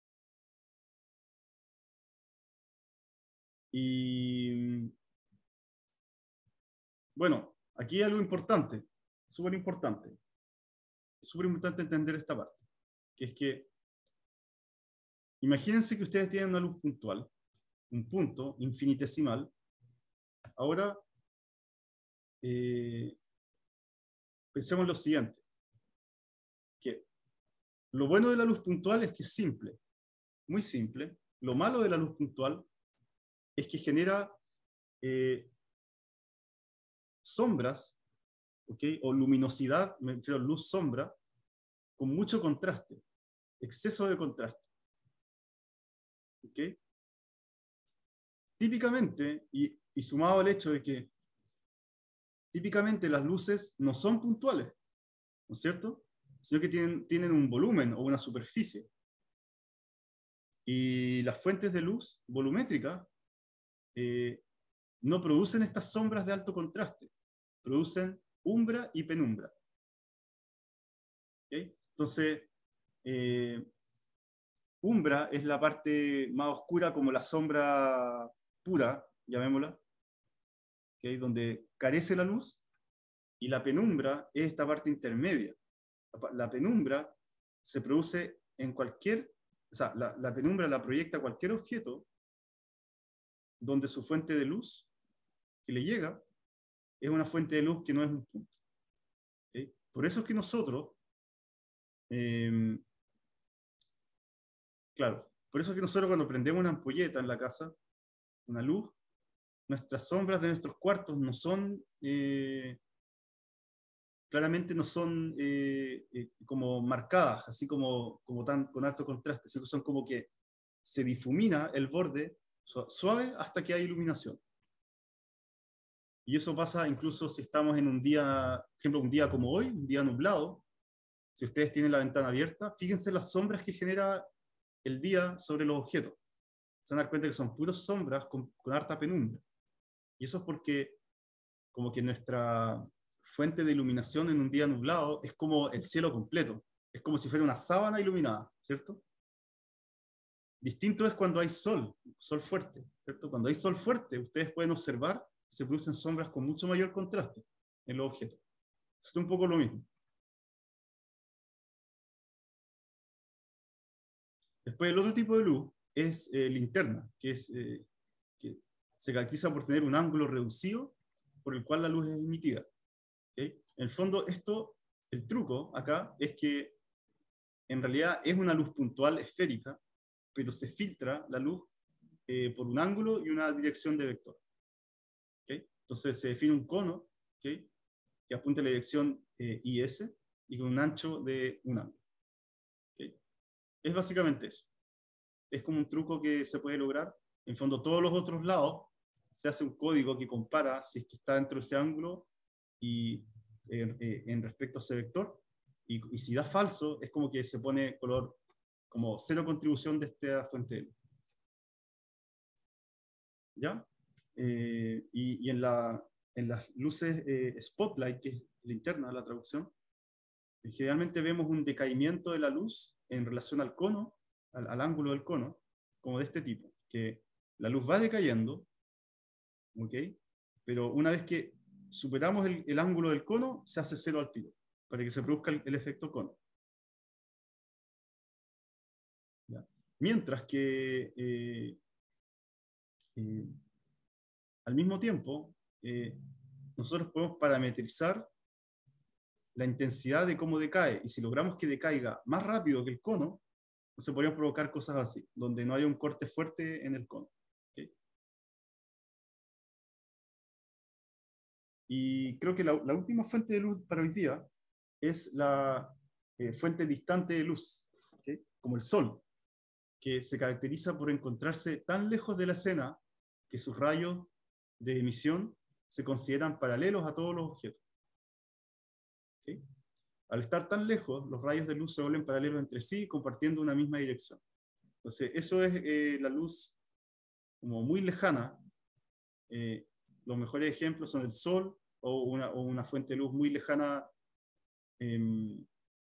Y bueno, aquí hay algo importante, súper importante. Es súper importante entender esta parte, que es que imagínense que ustedes tienen una luz puntual, un punto infinitesimal. Ahora, eh, pensemos lo siguiente, que lo bueno de la luz puntual es que es simple, muy simple. Lo malo de la luz puntual es que genera eh, sombras, ¿okay? O luminosidad, me refiero a luz-sombra, con mucho contraste, exceso de contraste. ¿Okay? Típicamente, y, y sumado al hecho de que típicamente las luces no son puntuales, ¿no es cierto? Sino que tienen, tienen un volumen o una superficie. Y las fuentes de luz volumétricas eh, no producen estas sombras de alto contraste, producen umbra y penumbra. ¿Okay? Entonces, eh, umbra es la parte más oscura, como la sombra pura, llamémosla, ¿okay? Donde carece la luz, y la penumbra es esta parte intermedia. La, la penumbra se produce en cualquier, o sea, la, la penumbra la proyecta cualquier objeto donde su fuente de luz que le llega es una fuente de luz que no es un punto. ¿Okay? Por eso es que nosotros, eh, claro, por eso es que nosotros cuando prendemos una ampolleta en la casa, una luz, nuestras sombras de nuestros cuartos no son, eh, claramente no son eh, eh, como marcadas, así como, como tan, con alto contraste, sino que son como que se difumina el borde suave hasta que hay iluminación. Y eso pasa incluso si estamos en un día, por ejemplo, un día como hoy, un día nublado. Si ustedes tienen la ventana abierta, fíjense las sombras que genera el día sobre los objetos. Se van a dar cuenta que son puras sombras con, con harta penumbra. Y eso es porque como que nuestra fuente de iluminación en un día nublado es como el cielo completo. Es como si fuera una sábana iluminada, ¿cierto? Distinto es cuando hay sol, sol fuerte, ¿cierto? Cuando hay sol fuerte, ustedes pueden observar que se producen sombras con mucho mayor contraste en los objetos. Esto es un poco lo mismo. Después, el otro tipo de luz es eh, linterna, que, es, eh, que se caracteriza por tener un ángulo reducido por el cual la luz es emitida. ¿Okay? En el fondo, esto, el truco acá es que en realidad es una luz puntual esférica, pero se filtra la luz eh, por un ángulo y una dirección de vector. ¿Okay? Entonces se define un cono, ¿okay? Que apunta a la dirección eh, I S y con un ancho de un ángulo. ¿Okay? Es básicamente eso. Es como un truco que se puede lograr. En fondo, todos los otros lados se hace un código que compara si es que está dentro de ese ángulo y, eh, eh, en respecto a ese vector, y, y si da falso, es como que se pone color como cero contribución de esta fuente de luz. ¿Ya? Eh, y, y en, la, en las luces eh, spotlight, que es linterna, la traducción, eh, generalmente vemos un decaimiento de la luz en relación al cono, al, al ángulo del cono, como de este tipo, que la luz va decayendo, ¿ok? Pero una vez que superamos el, el ángulo del cono, se hace cero al tiro, para que se produzca el, el efecto cono. ¿Ya? Mientras que eh, eh, al mismo tiempo, eh, nosotros podemos parametrizar la intensidad de cómo decae, y si logramos que decaiga más rápido que el cono, se podrían provocar cosas así, donde no haya un corte fuerte en el cono. ¿Okay? Y creo que la, la última fuente de luz para hoy día es la eh, fuente distante de luz, ¿okay? Como el Sol, que se caracteriza por encontrarse tan lejos de la escena que sus rayos de emisión se consideran paralelos a todos los objetos. ¿Okay? Al estar tan lejos, los rayos de luz se vuelven paralelos entre sí, compartiendo una misma dirección. Entonces, eso es eh, la luz como muy lejana. Eh, los mejores ejemplos son el Sol o una, o una fuente de luz muy lejana. Eh,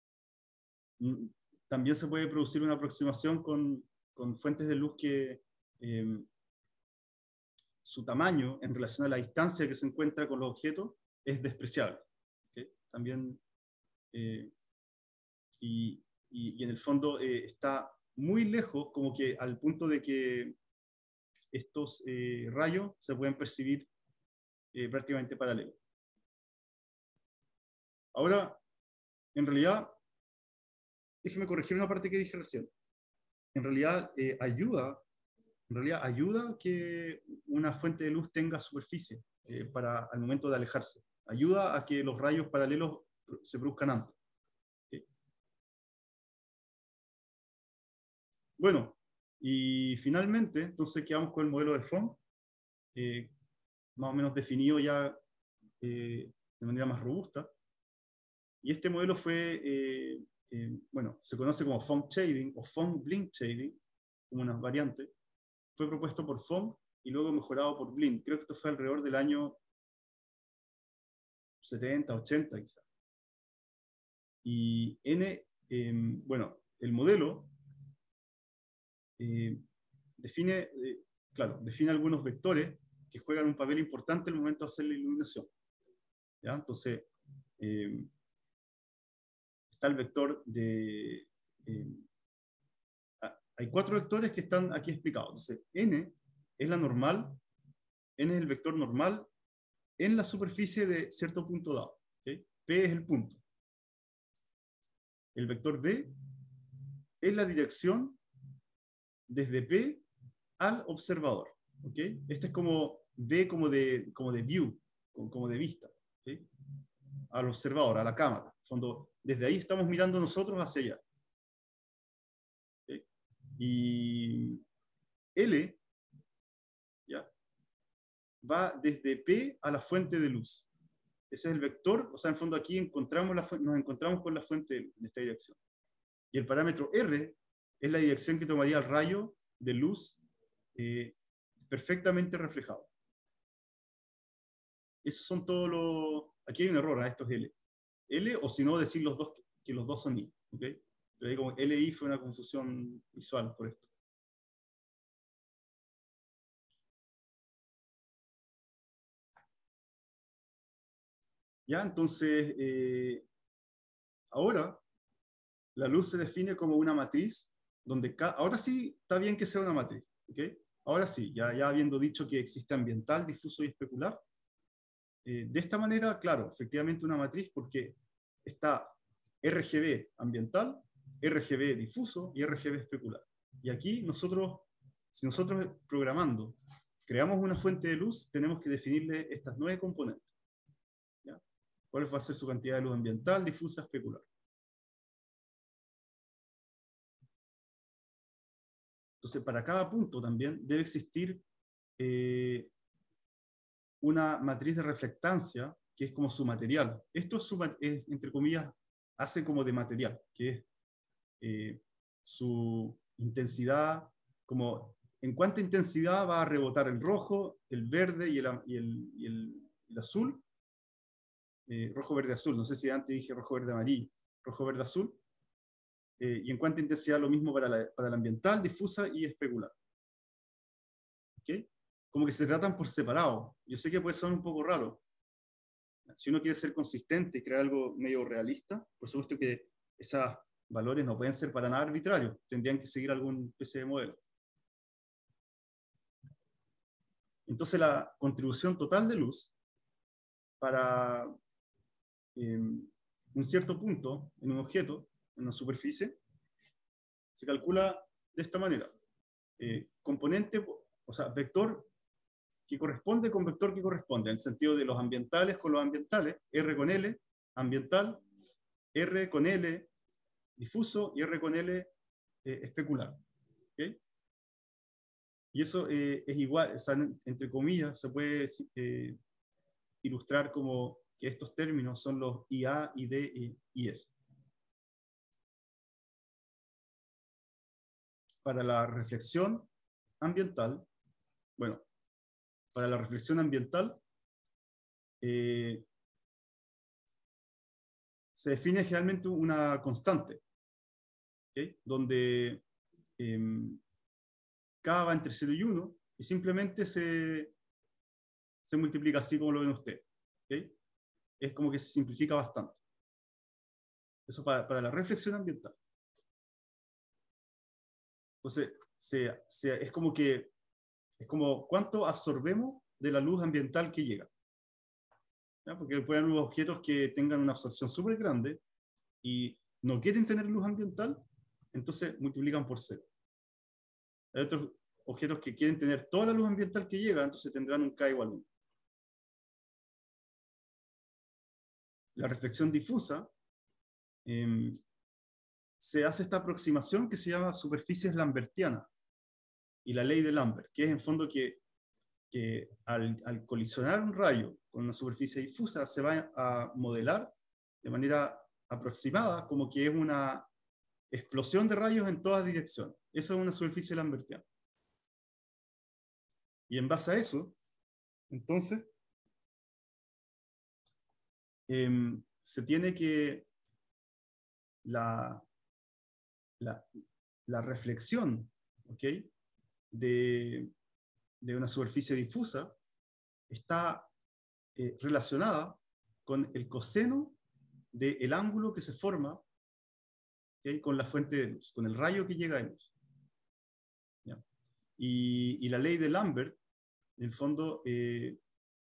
también se puede producir una aproximación con, con fuentes de luz que eh, su tamaño en relación a la distancia que se encuentra con los objetos es despreciable. ¿Okay? También, eh, y, y, y en el fondo eh, está muy lejos, como que al punto de que estos eh, rayos se pueden percibir eh, prácticamente paralelos. Ahora, en realidad, déjeme corregir una parte que dije recién. En realidad, eh, ayuda, en realidad ayuda que una fuente de luz tenga superficie eh, para al momento de alejarse. Ayuda a que los rayos paralelos se produzcan antes. ¿Okay? Bueno, y finalmente, entonces quedamos con el modelo de Phong, eh, más o menos definido ya eh, de manera más robusta. Y este modelo fue, eh, eh, bueno, se conoce como Phong Shading o Phong Blink Shading, como una variante. Fue propuesto por Phong y luego mejorado por Blink. Creo que esto fue alrededor del año setenta, ochenta quizás. Y N, eh, bueno, el modelo eh, define, eh, claro, define algunos vectores que juegan un papel importante en el momento de hacer la iluminación. ¿Ya? Entonces, eh, está el vector de... Eh, hay cuatro vectores que están aquí explicados. Entonces, N es la normal, N es el vector normal en la superficie de cierto punto dado. ¿Okay? P es el punto. El vector B es la dirección desde P al observador. ¿Okay? Este es como B como de, como de view, como de vista. ¿Okay? Al observador, a la cámara. Cuando desde ahí estamos mirando nosotros hacia allá. ¿Okay? Y L, ¿ya?, va desde P a la fuente de luz. Ese es el vector, o sea, en el fondo aquí encontramos la, nos encontramos con la fuente de luz en esta dirección. Y el parámetro R es la dirección que tomaría el rayo de luz eh, perfectamente reflejado. Esos son todos los... Aquí hay un error, a ¿eh? Esto es L. L, o si no, decir los dos, que los dos son I. ¿Okay? Pero ahí como L I fue una confusión visual por esto. Ya, entonces, eh, ahora la luz se define como una matriz, donde ahora sí está bien que sea una matriz. ¿Okay? Ahora sí, ya, ya habiendo dicho que existe ambiental, difuso y especular, eh, de esta manera, claro, efectivamente una matriz porque está R G B ambiental, R G B difuso y R G B especular. Y aquí nosotros, si nosotros programando creamos una fuente de luz, tenemos que definirle estas nueve componentes. ¿Ya? ¿Cuál va a ser su cantidad de luz ambiental, difusa, especular? Entonces, para cada punto también debe existir eh, una matriz de reflectancia que es como su material. Esto es, su, es entre comillas, hace como de material, que es eh, su intensidad, como en cuánta intensidad va a rebotar el rojo, el verde y el, y el, y el, el azul. Eh, rojo, verde, azul. No sé si antes dije rojo, verde, amarillo. Rojo, verde, azul. Eh, y en cuánta intensidad lo mismo para la, para la ambiental, difusa y especular. ¿Okay? Como que se tratan por separado. Yo sé que puede sonar un poco raro. Si uno quiere ser consistente y crear algo medio realista, por supuesto que esos valores no pueden ser para nada arbitrarios. Tendrían que seguir algún especie de modelo. Entonces la contribución total de luz para eh, un cierto punto en un objeto, en una superficie, se calcula de esta manera. Eh, componente, o sea, vector que corresponde con vector que corresponde, en el sentido de los ambientales con los ambientales, R con L, ambiental, R con L, difuso, y R con L, eh, especular. ¿Okay? Y eso eh, es igual, o sea, entre comillas, se puede eh, ilustrar como que estos términos son los I A, I D y I S. Para la reflexión ambiental, bueno, para la reflexión ambiental, eh, se define generalmente una constante, ¿okay? Donde eh, K va entre cero y uno, y simplemente se, se multiplica así como lo ven ustedes. ¿Okay? Es como que se simplifica bastante. Eso para, para la reflexión ambiental. Entonces, se, se, es como que es como cuánto absorbemos de la luz ambiental que llega. ¿Ya? Porque pueden haber objetos que tengan una absorción súper grande y no quieren tener luz ambiental, entonces multiplican por cero. Hay otros objetos que quieren tener toda la luz ambiental que llega, entonces tendrán un K igual a uno. La reflexión difusa, eh, se hace esta aproximación que se llama superficies lambertianas y la ley de Lambert, que es en fondo que, que al, al colisionar un rayo con una superficie difusa se va a modelar de manera aproximada como que es una explosión de rayos en todas direcciones. Eso es una superficie lambertiana. Y en base a eso, entonces, eh, se tiene que la, la, la reflexión, ¿ok?, de, de una superficie difusa está eh, relacionada con el coseno del ángulo que se forma, ¿okay?, con la fuente de luz, con el rayo que llega a luz. ¿Ya? Y, y la ley de Lambert, en el fondo, eh,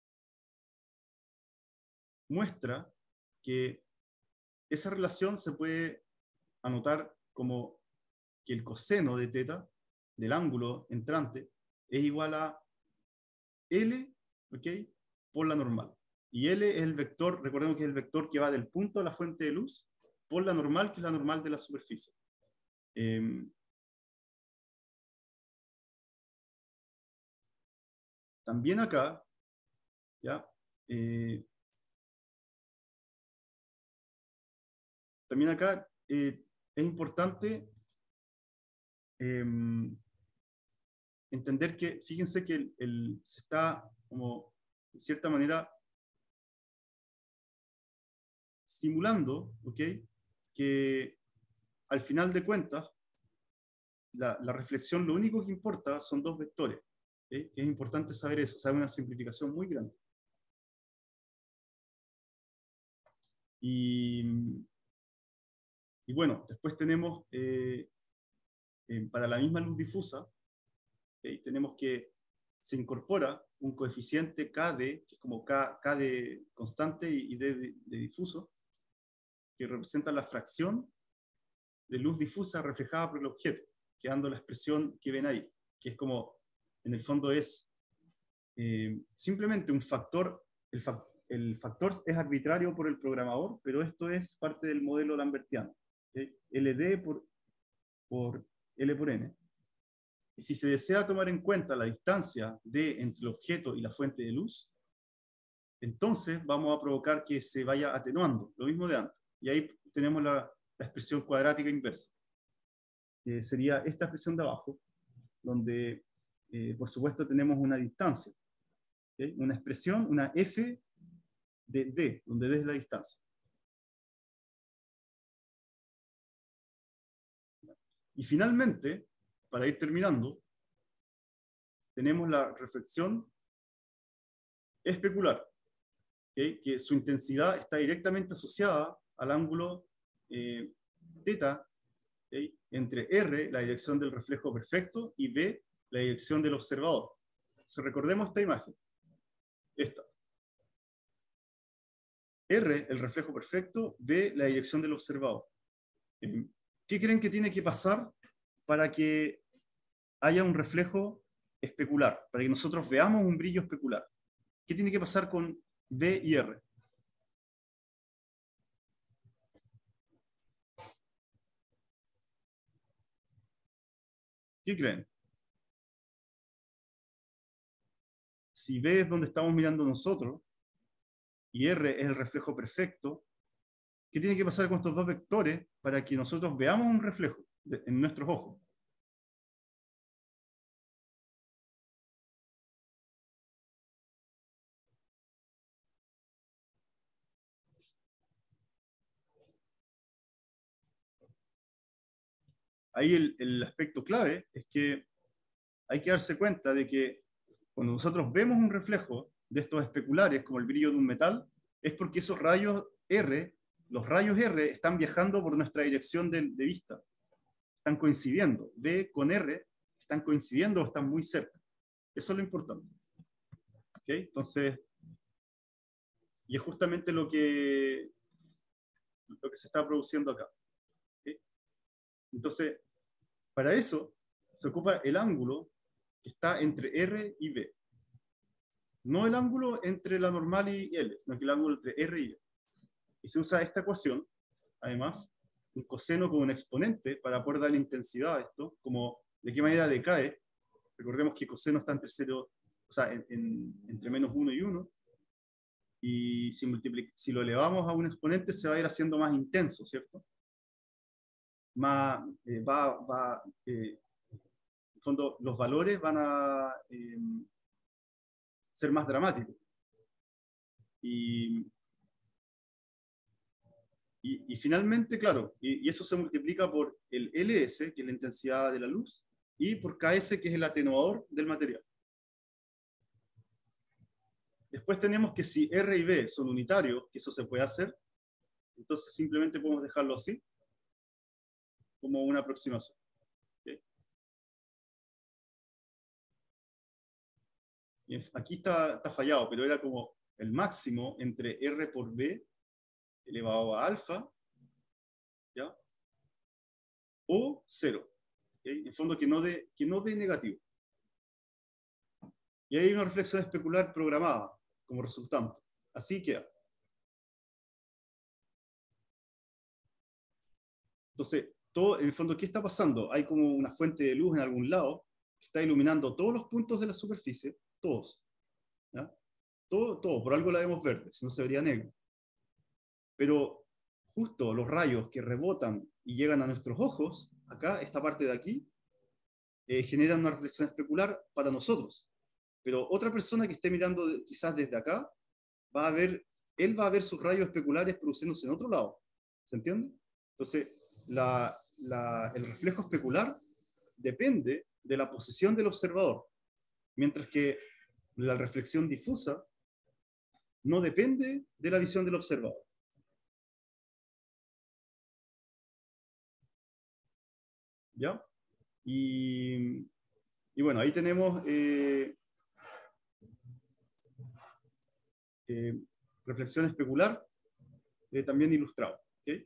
muestra que esa relación se puede anotar como que el coseno de teta del ángulo entrante es igual a L, ¿okay?, por la normal. Y L es el vector, recordemos que es el vector que va del punto a la fuente de luz por la normal, que es la normal de la superficie. Eh, también acá, ¿ya? Eh, también acá eh, es importante eh, entender que, fíjense que el, el, se está como, de cierta manera, simulando, ¿ok?, que al final de cuentas, la, la reflexión lo único que importa son dos vectores. ¿Okay? Es importante saber eso, o sea, una simplificación muy grande. Y, y bueno, después tenemos, eh, eh, para la misma luz difusa, ¿okay?, tenemos que se incorpora un coeficiente K D, que es como K, K de constante y D de, de difuso, que representa la fracción de luz difusa reflejada por el objeto, quedando la expresión que ven ahí, que es como, en el fondo es eh, simplemente un factor, el, fa el factor es arbitrario por el programador, pero esto es parte del modelo lambertiano, ¿okay? L D por, por L por N. Y si se desea tomar en cuenta la distancia de entre el objeto y la fuente de luz, entonces vamos a provocar que se vaya atenuando, lo mismo de antes. Y ahí tenemos la, la expresión cuadrática inversa, que sería esta expresión de abajo, donde, eh, por supuesto, tenemos una distancia, ¿okay? Una expresión, una f de d, donde d es la distancia. Y finalmente, para ir terminando, tenemos la reflexión especular, ¿okay? Que su intensidad está directamente asociada al ángulo eh, θ, ¿okay? Entre R, la dirección del reflejo perfecto, y B, la dirección del observador. Entonces, recordemos esta imagen. Esta. R, el reflejo perfecto, B, la dirección del observador. ¿Qué creen que tiene que pasar para que haya un reflejo especular? Para que nosotros veamos un brillo especular. ¿Qué tiene que pasar con B y R? ¿Qué creen? Si B es donde estamos mirando nosotros, y R es el reflejo perfecto, ¿qué tiene que pasar con estos dos vectores para que nosotros veamos un reflejo de, en nuestros ojos? Ahí el, el aspecto clave es que hay que darse cuenta de que cuando nosotros vemos un reflejo de estos especulares, como el brillo de un metal, es porque esos rayos R, los rayos R, están viajando por nuestra dirección de, de vista. Están coincidiendo. B con R están coincidiendo o están muy cerca. Eso es lo importante. ¿Okay? Entonces, y es justamente lo que, lo que se está produciendo acá. ¿Okay? Entonces, para eso se ocupa el ángulo que está entre R y B. No el ángulo entre la normal y L, sino que el ángulo entre R y B. Y se usa esta ecuación, además, un coseno con un exponente para poder darle intensidad a esto, como de qué manera decae. Recordemos que coseno está entre cero, o sea, en, en, entre menos uno y uno, y si, si lo elevamos a un exponente se va a ir haciendo más intenso, ¿cierto? Más, eh, va, va eh, en el fondo, los valores van a eh, ser más dramáticos. Y, y, y finalmente, claro, y, y eso se multiplica por el Ls, que es la intensidad de la luz, y por Ks, que es el atenuador del material. Después tenemos que si R y B son unitarios, que eso se puede hacer, entonces simplemente podemos dejarlo así, como una aproximación. ¿Okay? Y aquí está, está fallado, pero era como el máximo entre R por B elevado a alfa, ¿ya? O cero. ¿Okay? En fondo que no dé que no dé negativo. Y hay una reflexión especular programada como resultante. Así queda. Entonces, todo, en el fondo, ¿qué está pasando? Hay como una fuente de luz en algún lado que está iluminando todos los puntos de la superficie, todos. ¿Ya? Todo, todo, por algo la vemos verde, si no se vería negro. Pero justo los rayos que rebotan y llegan a nuestros ojos, acá, esta parte de aquí, eh, generan una reflexión especular para nosotros. Pero otra persona que esté mirando de, quizás desde acá, va a ver, él va a ver sus rayos especulares produciéndose en otro lado. ¿Se entiende? Entonces, la, la, el reflejo especular depende de la posición del observador, mientras que la reflexión difusa no depende de la visión del observador. ¿Ya? Y, y bueno, ahí tenemos eh, eh, reflexión especular, eh, también ilustrado. ¿Okay?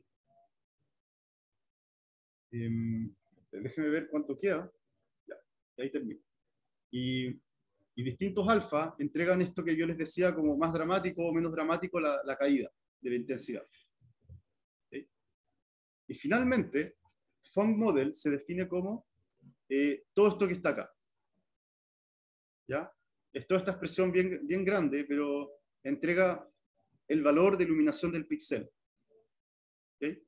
Eh, déjeme ver cuánto queda. Ya, ahí termino. Y, y distintos alfa entregan esto que yo les decía como más dramático o menos dramático la, la caída de la intensidad. ¿Okay? Y finalmente, Funk Model se define como eh, todo esto que está acá. ¿Ya? Es toda esta expresión bien, bien grande, pero entrega el valor de iluminación del píxel. ¿Okay?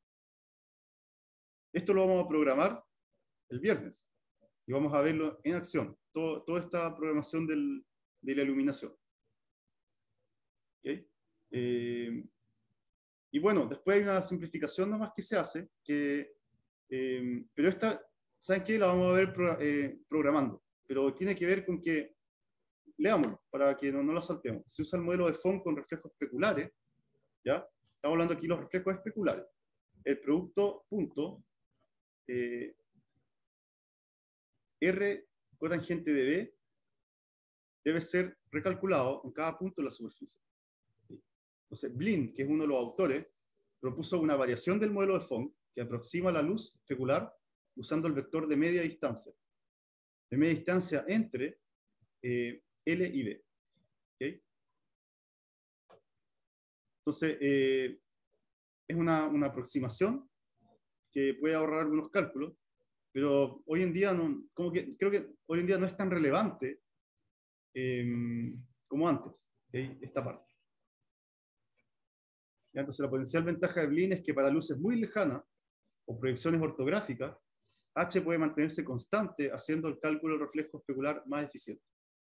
Esto lo vamos a programar el viernes y vamos a verlo en acción, todo, toda esta programación del, de la iluminación. ¿Okay? Eh, y bueno, después hay una simplificación nomás que se hace, que, eh, pero esta, ¿saben qué? La vamos a ver pro, eh, programando, pero tiene que ver con que, leámoslo, para que no, no la saltemos. Se usa el modelo de Phong con reflejos especulares, ¿ya? Estamos hablando aquí de los reflejos especulares. El producto punto eh, R cotangente de B debe ser recalculado en cada punto de la superficie. Entonces, Blind, que es uno de los autores, propuso una variación del modelo de Phong que aproxima la luz especular usando el vector de media distancia. De media distancia entre eh, L y B. ¿Okay? Entonces, eh, es una, una aproximación que puede ahorrar algunos cálculos, pero hoy en día, no, como que, creo que hoy en día no es tan relevante eh, como antes, ¿okay? Esta parte. ¿Ya? Entonces, la potencial ventaja de Blind es que para luces muy lejanas o proyecciones ortográficas, H puede mantenerse constante haciendo el cálculo del reflejo especular más eficiente.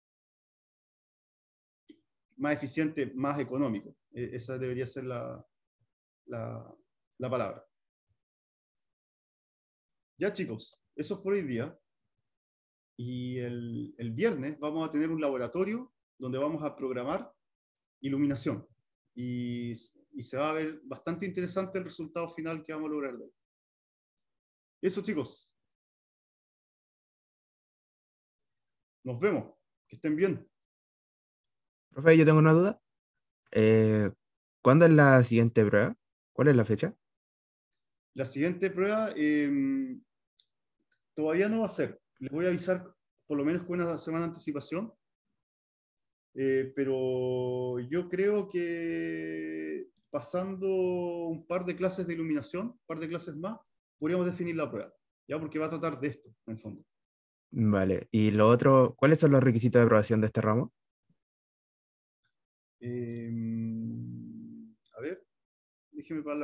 Más eficiente, más económico. Eh, esa debería ser la, la, la palabra. Ya, chicos, eso es por hoy día. Y el, el viernes vamos a tener un laboratorio donde vamos a programar iluminación. Y, y se va a ver bastante interesante el resultado final que vamos a lograr de ahí. Eso, chicos. Nos vemos. Que estén bien. Profe, yo tengo una duda. Eh, ¿cuándo es la siguiente prueba? ¿Cuál es la fecha? La siguiente prueba eh, todavía no va a ser. Les voy a avisar por lo menos con una semana de anticipación. Eh, pero yo creo que pasando un par de clases de iluminación, un par de clases más, podríamos definir la prueba. ¿Ya? Porque va a tratar de esto, en el fondo. Vale. Y lo otro, ¿cuáles son los requisitos de aprobación de este ramo? Eh, a ver, déjeme para